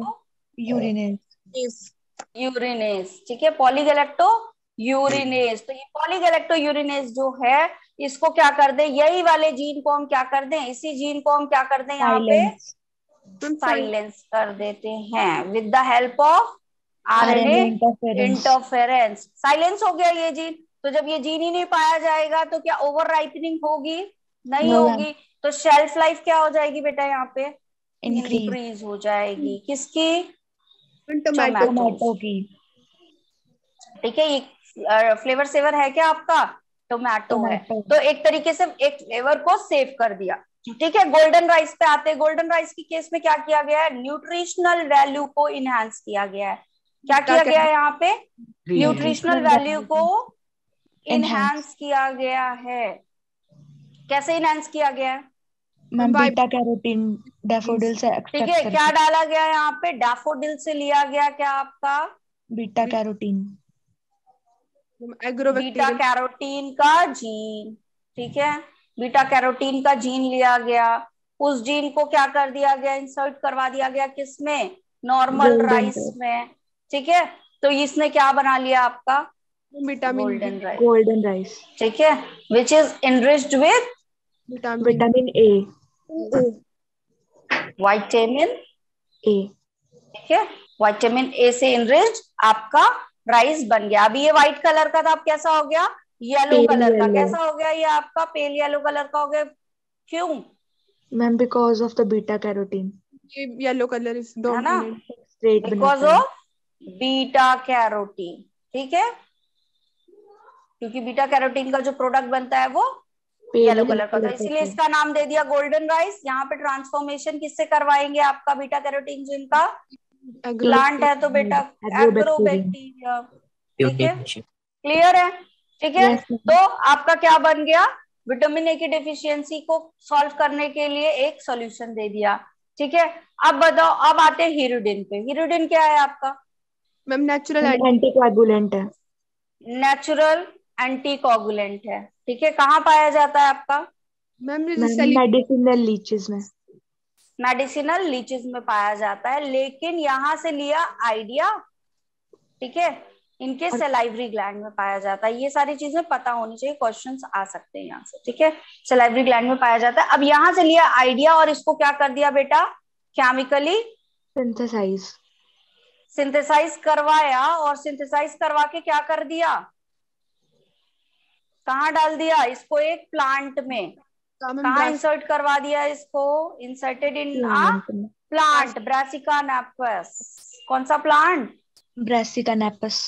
यूरिनेज यूरिनेज, ठीक है, पॉलीगैलेक्टो यूरिनेज। तो ये पॉलीगैलेक्टो यूरिनेज जो है, इसको क्या कर दें? यही वाले जीन को हम क्या कर दें? इसी जीन को हम क्या कर दें? यहाँ पे साइलेंस कर देते हैं with the help of RNA interference. Silence हो गया ये जीन। तो जब ये जीन ही नहीं पाया जाएगा तो क्या ओवर राइपनिंग होगी? नहीं No, होगी। तो शेल्फ लाइफ क्या हो जाएगी बेटा? यहाँ पे इंक्रीज इंक्रीज हो जाएगी। किसकी? टोमेटो टोमेटो की। ठीक है। ये फ्लेवर सेवर है क्या आपका? टोमेटो है। तो एक तरीके से एक फ्लेवर को सेव कर दिया, ठीक है। गोल्डन राइस पे आते हैं। गोल्डन राइस की केस में क्या किया गया है? न्यूट्रिशनल वैल्यू को इनहेंस किया गया है। क्या किया गया है यहाँ पे? न्यूट्रिशनल वैल्यू को इनहेंस किया गया है। कैसे इनहेंस किया गया है? मैम बीटा कैरोटीन डैफोडिल से ठीक एक्सट्रैक्ट है। करके। क्या डाला गया यहाँ पे? डैफोडिल से लिया गया क्या आपका? बीटा कैरोटीन, बीटा कैरोटीन का जीन, ठीक है, बीटा कैरोटीन का जीन लिया गया। उस जीन को क्या कर दिया गया? इंसर्ट करवा दिया गया किसमें? नॉर्मल राइस में, ठीक है। तो इसने क्या बना लिया आपका? Vitamin golden rice, golden rice, ठीक है, which is enriched with vitamin A, vitamin A, ठीक है। विटामिन ए से इनरिच्ड आपका राइस बन गया। अभी ये व्हाइट कलर का था, अब कैसा हो गया? येलो कलर का। कैसा हो गया? ये आपका पेल येलो कलर का हो गया। क्यों? Ma'am because of the beta carotene, ये येलो कलर इज है ना, dominant because of beta carotene, ठीक है, क्योंकि बीटा कैरोटीन का जो प्रोडक्ट बनता है वो येलो कलर का था, इसीलिए इसका नाम दे दिया गोल्डन राइस। यहाँ पे ट्रांसफॉर्मेशन किससे करवाएंगे? आपका बीटा कैरोटीन जिनका प्लांट है तो बेटा एग्रोबैक्टीरिया, ठीक है, क्लियर है, ठीक है। तो आपका क्या बन गया? विटामिन ए की डेफिशिएंसी को सॉल्व करने के लिए एक सॉल्यूशन दे दिया, ठीक है। अब बताओ, अब आते हैं हीरोडिन पे। हीरोडिन क्या है आपका? मैम नेचुरल एंटीकोएगुलेंट है, नेचुरल एंटीकोगुलेंट है, ठीक है। कहाँ पाया जाता है आपका? मैम मेडिसिनल लीचेस में, मेडिसिनल लीचेस में पाया जाता है, लेकिन यहां से लिया आइडिया, ठीक है, इनके सलाइवरी ग्लैंड में पाया जाता है। ये सारी चीजें पता होनी चाहिए, क्वेश्चंस आ सकते हैं यहाँ से, ठीक है। सलाइवरी ग्लैंड में पाया जाता है। अब यहाँ से लिया आइडिया और इसको क्या कर दिया बेटा? केमिकली सिंथेसाइज सिंथेसाइज करवाया और सिंथेसाइज करवा के क्या कर दिया? कहाँ डाल दिया इसको? एक प्लांट में। का मैम कहाँ ब्रास इंसर्ट करवा दिया इसको? Inserted in a Plant. Plant, Brassica napus. कौन सा plant? Brassica napus.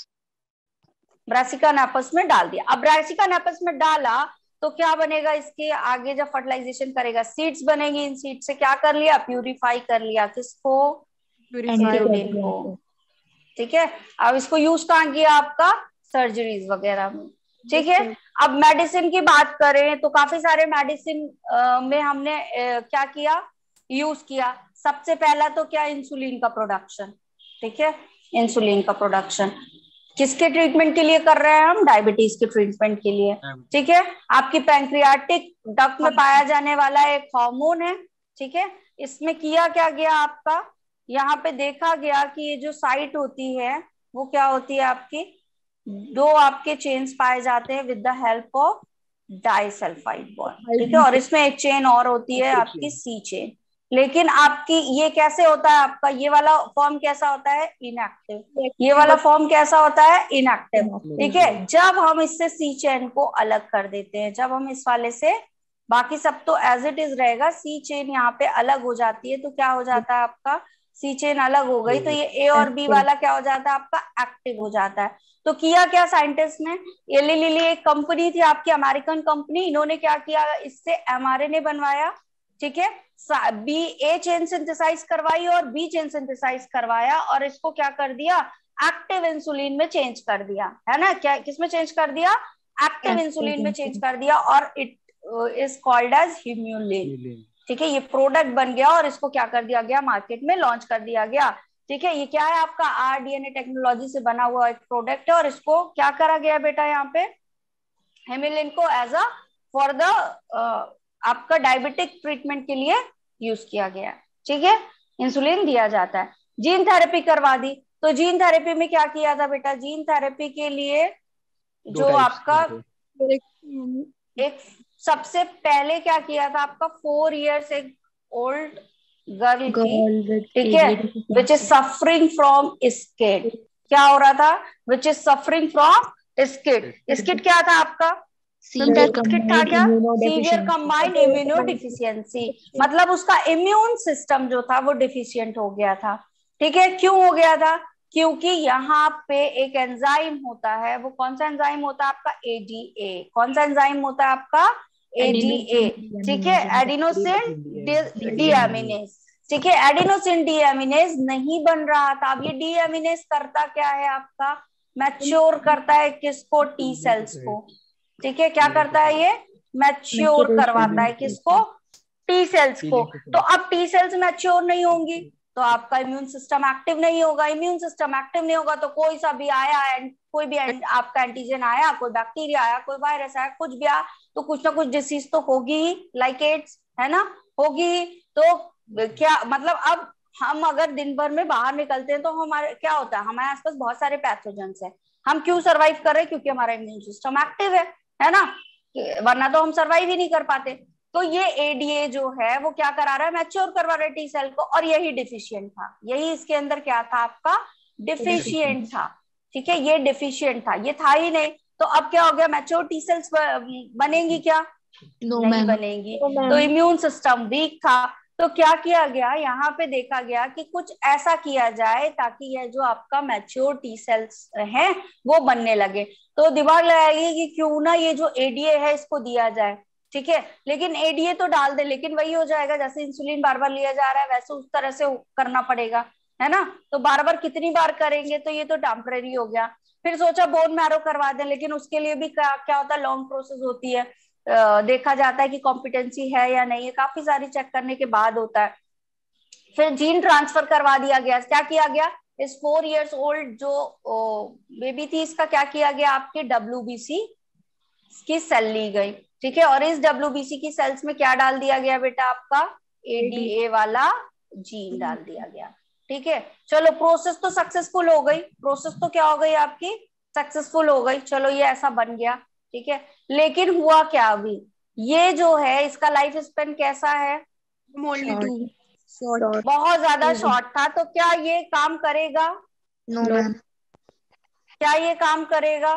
Brassica napus में डाल दिया। अब ब्रासिका नेपस में डाला तो क्या बनेगा इसके आगे? जब फर्टिलाइजेशन करेगा सीड्स बनेगी, इन सीड से क्या कर लिया? प्यूरिफाई कर लिया। किसको? प्यूरिफाई इंसुलिन को। ठीक है, अब इसको यूज कहाँ किया? आपका सर्जरीज वगैरह में। ठीक है, अब मेडिसिन की बात करें तो काफी सारे मेडिसिन में हमने आ, क्या किया? यूज किया। सबसे पहला तो क्या? इंसुलिन का प्रोडक्शन। ठीक है, इंसुलिन का प्रोडक्शन किसके ट्रीटमेंट के लिए कर रहे हैं हम? डायबिटीज के ट्रीटमेंट के लिए। ठीक है, आपकी पैंक्रियाटिक डक्ट में पाया जाने वाला एक हार्मोन है। ठीक है, इसमें किया क्या गया आपका? यहाँ पे देखा गया कि ये जो साइट होती है वो क्या होती है आपकी? दो आपके चेन्स पाए जाते हैं with the help of disulphide bond. ठीक है, और इसमें एक चेन और होती है आपकी सी चेन। लेकिन आपकी ये कैसे होता है? आपका ये वाला फॉर्म कैसा होता है? इनएक्टिव। ये वाला फॉर्म कैसा होता है? इनएक्टिव। ठीक है, जब हम इससे सी चेन को अलग कर देते हैं, जब हम इस वाले से, बाकी सब तो एज इट इज रहेगा, सी चेन यहाँ पे अलग हो जाती है तो क्या हो जाता है आपका? सी चेन अलग हो गई तो ये ए और बी वाला क्या हो जाता है आपका? एक्टिव हो जाता है। तो किया क्या साइंटिस्ट ने? एली लिली एक कंपनी थी आपकी, अमेरिकन कंपनी, इन्होंने क्या किया? इससे एमआरएनए बनवाया। ठीक है, बी ए चेन सिंथेसाइज करवाई और बी चेन सिंथेसाइज करवाया और इसको क्या कर दिया? एक्टिव इंसुलिन में चेंज कर दिया, है ना? क्या किसमें चेंज कर दिया? एक्टिव इंसुलिन में चेंज कर दिया और it is called as Humulin. ठीक है, ये प्रोडक्ट बन गया और इसको क्या कर दिया गया? मार्केट में लॉन्च कर दिया गया। ठीक है, ये क्या है? आपका आरडीएनए टेक्नोलॉजी से बना हुआ एक प्रोडक्ट है और इसको क्या करा गया बेटा? यहाँ पे हिम्यूलिन को एज अ फॉर द आपका डायबिटिक ट्रीटमेंट के लिए यूज किया गया। ठीक है, इंसुलिन दिया जाता है। जीन थेरेपी करवा दी, तो जीन थेरेपी में क्या किया था बेटा? जीन थेरेपी के लिए जो आपका एक सबसे पहले क्या किया था आपका? फोर इयर्स एक ओल्ड गर्ल की, ठीक है, which is suffering from SCID. क्या हो रहा था? Which is suffering from SCID. SCID क्या था आपका? Severe combined severe immunodeficiency. Combined immunodeficiency, मतलब उसका इम्यून सिस्टम जो था वो डिफिशियंट हो गया था। ठीक है, क्यों हो गया था? क्योंकि यहाँ पे एक एंजाइम होता है, वो कौन सा एंजाइम होता है आपका? एडीए। कौन सा एंजाइम होता है आपका? एडीए। ठीक है, एडिनोसिन डीएमिनेज। ठीक है, एडिनोसिन डीएमिनेज नहीं बन रहा था। अब ये डीएमिनेज करता क्या है आपका? मैच्योर करता है किसको? टी सेल्स को। ठीक है, क्या करता है ये? मैच्योर करवाता है किसको? टी सेल्स को। तो अब टी सेल्स मैच्योर नहीं होंगी तो आपका इम्यून सिस्टम एक्टिव नहीं होगा। इम्यून सिस्टम एक्टिव नहीं होगा तो कोई सा भी आया, कोई भी आपका एंटीजन आया, कोई बैक्टीरिया आया, कोई वायरस आया, कुछ भी आया तो कुछ ना कुछ डिसीज तो होगी ही, लाइक एड्स, है ना? होगी। तो क्या मतलब, अब हम अगर दिन भर में बाहर निकलते हैं तो हमारे क्या होता है? हमारे आसपास बहुत सारे पैथोजेंस है। हम क्यों सरवाइव कर रहे हैं? क्योंकि हमारा इम्यून सिस्टम एक्टिव है, है ना? वरना तो हम सरवाइव ही नहीं कर पाते। तो ये एडीए जो है वो क्या करा रहा है? मैच्योर करवा रहा है टी सेल को, और यही डिफिशियंट था। यही इसके अंदर क्या था आपका? डिफिशियंट था। ठीक है, ये डिफिशियंट था, ये था ही नहीं। तो अब क्या हो गया? मैच्योर टी सेल्स बनेंगी क्या? No, नहीं ma'am. बनेंगी। No, ma'am. तो इम्यून सिस्टम वीक था। तो क्या किया गया? यहाँ पे देखा गया कि कुछ ऐसा किया जाए ताकि यह जो आपका मैच्योर टी सेल्स हैं वो बनने लगे। तो दिमाग लगाइए कि क्यों ना ये जो एडीए है इसको दिया जाए। ठीक है, लेकिन एडीए तो डाल दे, लेकिन वही हो जाएगा जैसे इंसुलिन बार बार लिया जा रहा है वैसे उस तरह से करना पड़ेगा, है ना? तो बार बार कितनी बार करेंगे? तो ये तो टेम्परेरी हो गया। फिर सोचा बोन मैरो करवा दें, लेकिन उसके लिए भी क्या, क्या होता है? लॉन्ग प्रोसेस होती है। Uh, देखा जाता है कि कॉम्पिटेंसी है या नहीं है, काफी सारी चेक करने के बाद होता है। फिर जीन ट्रांसफर करवा दिया गया। क्या किया गया? इस फोर इयर्स ओल्ड जो बेबी थी इसका क्या किया गया? आपके डब्ल्यूबीसी की सेल ली गई। ठीक है, और इस डब्ल्यूबीसी की सेल्स में क्या डाल दिया गया बेटा? आपका एडीए वाला जीन डाल दिया गया। ठीक है, चलो प्रोसेस तो सक्सेसफुल हो गई। प्रोसेस तो क्या हो गई आपकी? सक्सेसफुल हो गई। चलो ये ऐसा बन गया। ठीक है, लेकिन हुआ क्या? अभी ये जो है इसका लाइफ स्पेन कैसा है? ओनली टू शॉर्ट, बहुत ज्यादा शॉर्ट था। तो क्या ये काम करेगा? No, ma'am. क्या ये काम करेगा?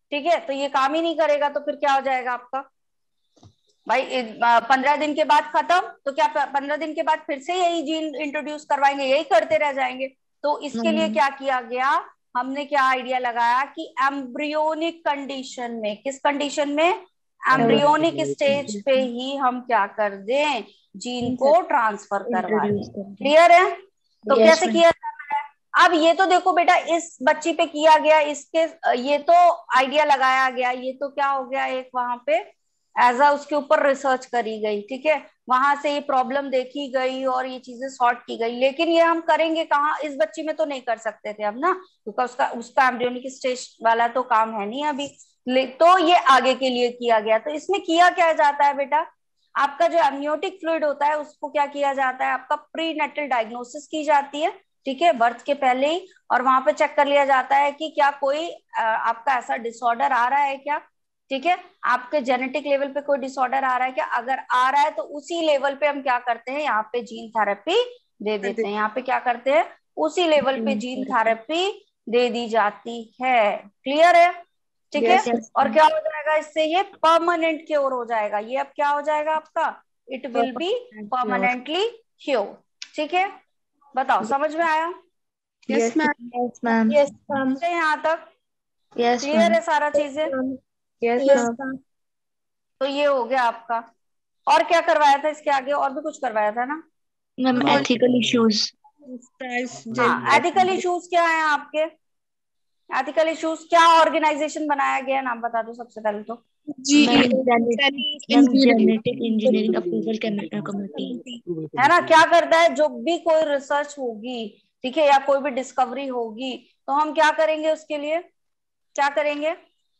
ठीक है, तो ये काम ही नहीं करेगा तो फिर क्या हो जाएगा आपका भाई, पंद्रह दिन के बाद खत्म, तो क्या पंद्रह दिन के बाद फिर से यही जीन इंट्रोड्यूस करवाएंगे, यही करते रह जाएंगे। तो इसके लिए क्या किया गया, हमने क्या आइडिया लगाया कि एम्ब्रियोनिक कंडीशन में, किस कंडीशन में, एम्ब्रियोनिक स्टेज पे ही हम क्या कर दें, जीन को ट्रांसफर करवा दें। क्लियर है? तो Yes, कैसे ma'am. किया जाता है? अब ये तो देखो बेटा, इस बच्ची पे किया गया, इसके ये तो आइडिया लगाया गया, ये तो क्या हो गया, एक वहां पे एज अ उसके ऊपर रिसर्च करी गई, ठीक है, वहां से ये प्रॉब्लम देखी गई और ये चीजें सॉर्ट की गई। लेकिन ये हम करेंगे कहाँ, इस बच्ची में तो नहीं कर सकते थे अब ना, क्योंकि उसका उसका एम्ब्रियोनिक स्टेज वाला तो काम है नहीं अभी, तो ये आगे के लिए किया गया। तो इसमें किया क्या जाता है बेटा, आपका जो एमनियोटिक फ्लूइड होता है उसको क्या किया जाता है, आपका प्री नेटल डायग्नोसिस की जाती है, ठीक है, बर्थ के पहले ही, और वहां पे चेक कर लिया जाता है कि क्या कोई आपका ऐसा डिसऑर्डर आ रहा है क्या, ठीक है, आपके जेनेटिक लेवल पे कोई डिसऑर्डर आ रहा है क्या, अगर आ रहा है तो उसी लेवल पे हम क्या करते हैं, यहाँ पे जीन थेरेपी दे देते हैं, यहाँ पे क्या करते हैं, उसी लेवल पे जीन थेरेपी दे दी जाती है। क्लियर है? ठीक है, और क्या हो जाएगा इससे, ये परमानेंट क्योर हो जाएगा, ये अब क्या हो जाएगा आपका, it will be permanently cure. ठीक है, बताओ समझ में आया? Yes ma'am. Yes, ma'am. Yes ma'am. यहाँ तक Yes, क्लियर ma'am. है सारा चीजें? Yes Yes, ma'am. तो ये हो गया आपका। और क्या करवाया था इसके आगे, और भी कुछ करवाया था ना? ma'am. Ethical issues. हाँ, एथिकल इश्यूज क्या है आपके, एथिकल इश्यूज क्या ऑर्गेनाइजेशन बनाया गया, नाम बता दो सबसे पहले तो। जी Ma'am, genetic engineering approval committee. है ना, क्या करता है, जो भी कोई रिसर्च होगी, ठीक है, या कोई भी डिस्कवरी होगी, तो हम क्या करेंगे, उसके लिए क्या करेंगे,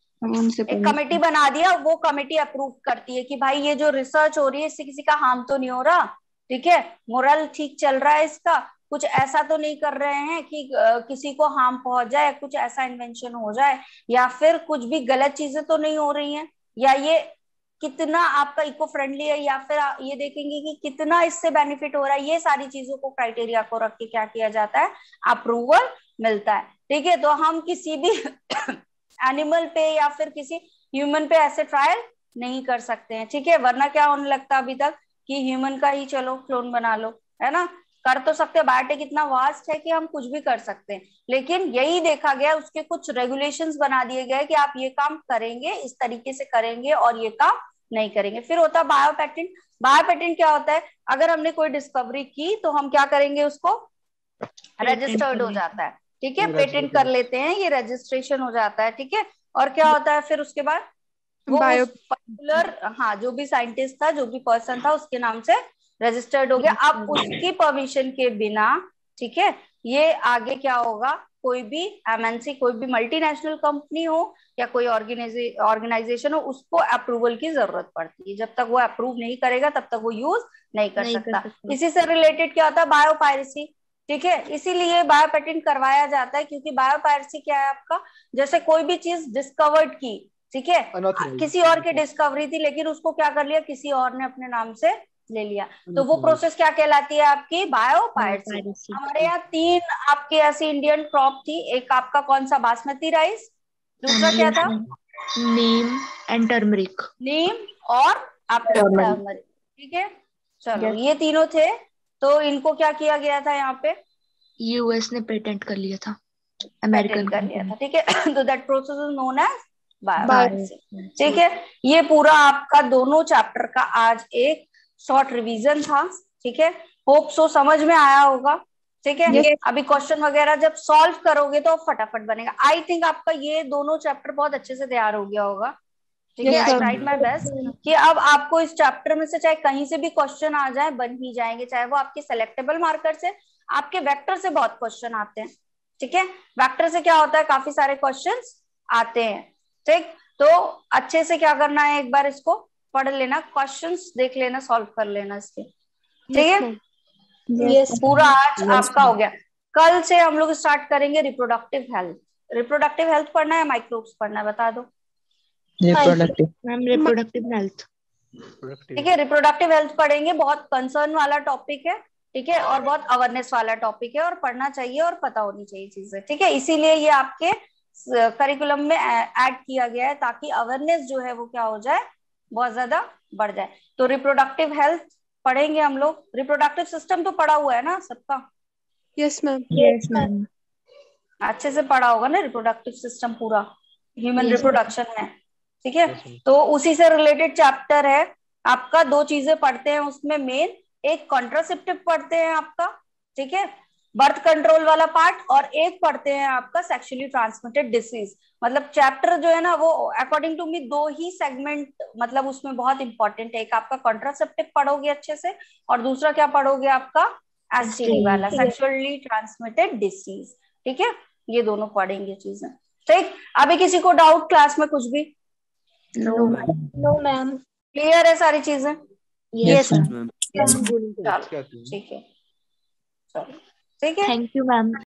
एक कमेटी बना दिया, वो कमेटी अप्रूव करती है कि भाई ये जो रिसर्च हो रही है इससे किसी का हार्म तो नहीं हो रहा, ठीक है, मोरल ठीक चल रहा है इसका, कुछ ऐसा तो नहीं कर रहे हैं कि uh, किसी को हार्म पहुंच जाए, कुछ ऐसा इन्वेंशन हो जाए, या फिर कुछ भी गलत चीजें तो नहीं हो रही हैं, या ये कितना आपका इको फ्रेंडली है, या फिर ये देखेंगे कि कितना इससे बेनिफिट हो रहा है, ये सारी चीजों को क्राइटेरिया को रख के क्या किया जाता है, अप्रूवल मिलता है। ठीक है, तो हम किसी भी एनिमल पे या फिर किसी ह्यूमन पे ऐसे ट्रायल नहीं कर सकते हैं, ठीक है, वरना क्या होने लगता अभी तक कि ह्यूमन का ही चलो क्लोन बना लो, है ना, कर तो सकते, बायोटेक इतना वास्ट है कि हम कुछ भी कर सकते हैं, लेकिन यही देखा गया, उसके कुछ रेगुलेशंस बना दिए गए कि आप ये काम करेंगे, इस तरीके से करेंगे, और ये काम नहीं करेंगे। फिर होता है बायो पेटेंट। बायो पेटेंट क्या होता है, अगर हमने कोई डिस्कवरी की तो हम क्या करेंगे, उसको रजिस्टर्ड हो जाता है, ठीक है, पेटेंट कर लेते हैं, ये रजिस्ट्रेशन हो जाता है, ठीक है, और क्या होता है फिर उसके बाद वो बायो पर्टिकुलर, हाँ, जो भी साइंटिस्ट था, जो भी पर्सन था, उसके नाम से रजिस्टर्ड हो गया। अब उसकी परमिशन के बिना, ठीक है, ये आगे क्या होगा, कोई भी एमएनसी, कोई भी मल्टीनेशनल कंपनी हो या कोई ऑर्गेनाइजेशन हो, उसको अप्रूवल की जरूरत पड़ती है, जब तक वो अप्रूव नहीं करेगा तब तक वो यूज नहीं कर नहीं कर सकता। सकता। इसी से रिलेटेड क्या होता है, बायोपायरेसी, ठीक है, इसीलिए बायो पेटेंट करवाया जाता है, क्योंकि बायोपायरेसी क्या है आपका, जैसे कोई भी चीज डिस्कवर्ड की, ठीक है, किसी और की डिस्कवरी थी, लेकिन उसको क्या कर लिया, किसी और ने अपने नाम से ले लिया, तो वो प्रोसेस क्या कहलाती है आपकी, बायोपायरेसी। हमारे यहाँ तीन आपके ऐसी इंडियन क्रॉप थी, एक आपका कौन सा, बासमती राइस, दूसरा क्या था, नीम एंड टर्मरिक। नीम और आपका टर्मरिक, ठीक है, चलो ये तीनों थे, तो इनको क्या किया गया था, यहाँ पे यूएस ने पेटेंट कर लिया था, अमेरिकन कर लिया था, ठीक है, तो that process is known as biopiracy. ठीक है, ये पूरा आपका दोनों चैप्टर का आज एक शॉर्ट रिवीजन था, ठीक है, होप सो समझ में आया होगा, ठीक है, yes. अभी क्वेश्चन वगैरह जब सॉल्व करोगे तो फटाफट बनेगा। आई थिंक आपका ये दोनों चैप्टर बहुत अच्छे से तैयार हो गया होगा, ठीक है, आई ट्राइड माय बेस्ट कि अब आपको इस चैप्टर में से चाहे कहीं से भी क्वेश्चन आ जाए, बन ही जाएंगे, चाहे वो आपके सेलेक्टेबल मार्कर से, आपके वेक्टर से बहुत क्वेश्चन आते हैं, ठीक है, वेक्टर से क्या होता है, काफी सारे क्वेश्चन आते हैं, ठीक, तो अच्छे से क्या करना है, एक बार इसको पढ़ लेना, क्वेश्चंस देख लेना, सॉल्व कर लेना इसके, ठीक है, yes, पूरा आज yes, आपका हो गया। कल से हम लोग स्टार्ट करेंगे रिप्रोडक्टिव हेल्थ। रिप्रोडक्टिव हेल्थ पढ़ना है, माइक्रोब्स पढ़ना है, बता दो। रिप्रोडक्टिव मैम, रिप्रोडक्टिव हेल्थ, ठीक है, रिप्रोडक्टिव हेल्थ पढ़ेंगे, बहुत कंसर्न वाला टॉपिक है, ठीक है, और बहुत अवेयरनेस वाला टॉपिक है, और पढ़ना चाहिए और पता होनी चाहिए चीजें, ठीक है, इसीलिए ये आपके करिकुलम में ऐड किया गया है ताकि अवेयरनेस जो है वो क्या हो जाए, बहुत ज्यादा बढ़ जाए। तो रिप्रोडक्टिव हेल्थ पढ़ेंगे हम लोग। रिप्रोडक्टिव सिस्टम तो पढ़ा हुआ है ना सबका? Yes ma'am. Yes, ma'am. अच्छे से पढ़ा होगा ना रिप्रोडक्टिव सिस्टम पूरा, ह्यूमन Yes. रिप्रोडक्शन में, ठीक है। Yes, ma'am. तो उसी से रिलेटेड चैप्टर है आपका। दो चीजें पढ़ते हैं उसमें मेन, एक कॉन्ट्रासेप्टिव पढ़ते हैं आपका, ठीक है, बर्थ कंट्रोल वाला पार्ट, और एक पढ़ते हैं आपका सेक्सुअली ट्रांसमिटेड डिसीज। मतलब चैप्टर जो है ना वो अकॉर्डिंग टू मी दो ही सेगमेंट मतलब उसमें बहुत इंपॉर्टेंट है। एक आपका कॉन्ट्रासेप्टिव पढ़ोगे अच्छे से, और दूसरा क्या पढ़ोगे आपका एसटीडी वाला, सेक्सुअली ट्रांसमिटेड डिसीज, ठीक है। ये दोनों पढ़ेंगे चीजें, ठीक। अभी किसी को डाउट क्लास में कुछ भी? No, ma'am. No ma'am. Clear है सारी चीजें? Yes, ma'am. चलो ठीक है, चलो ठीक है। Thank you, ma'am.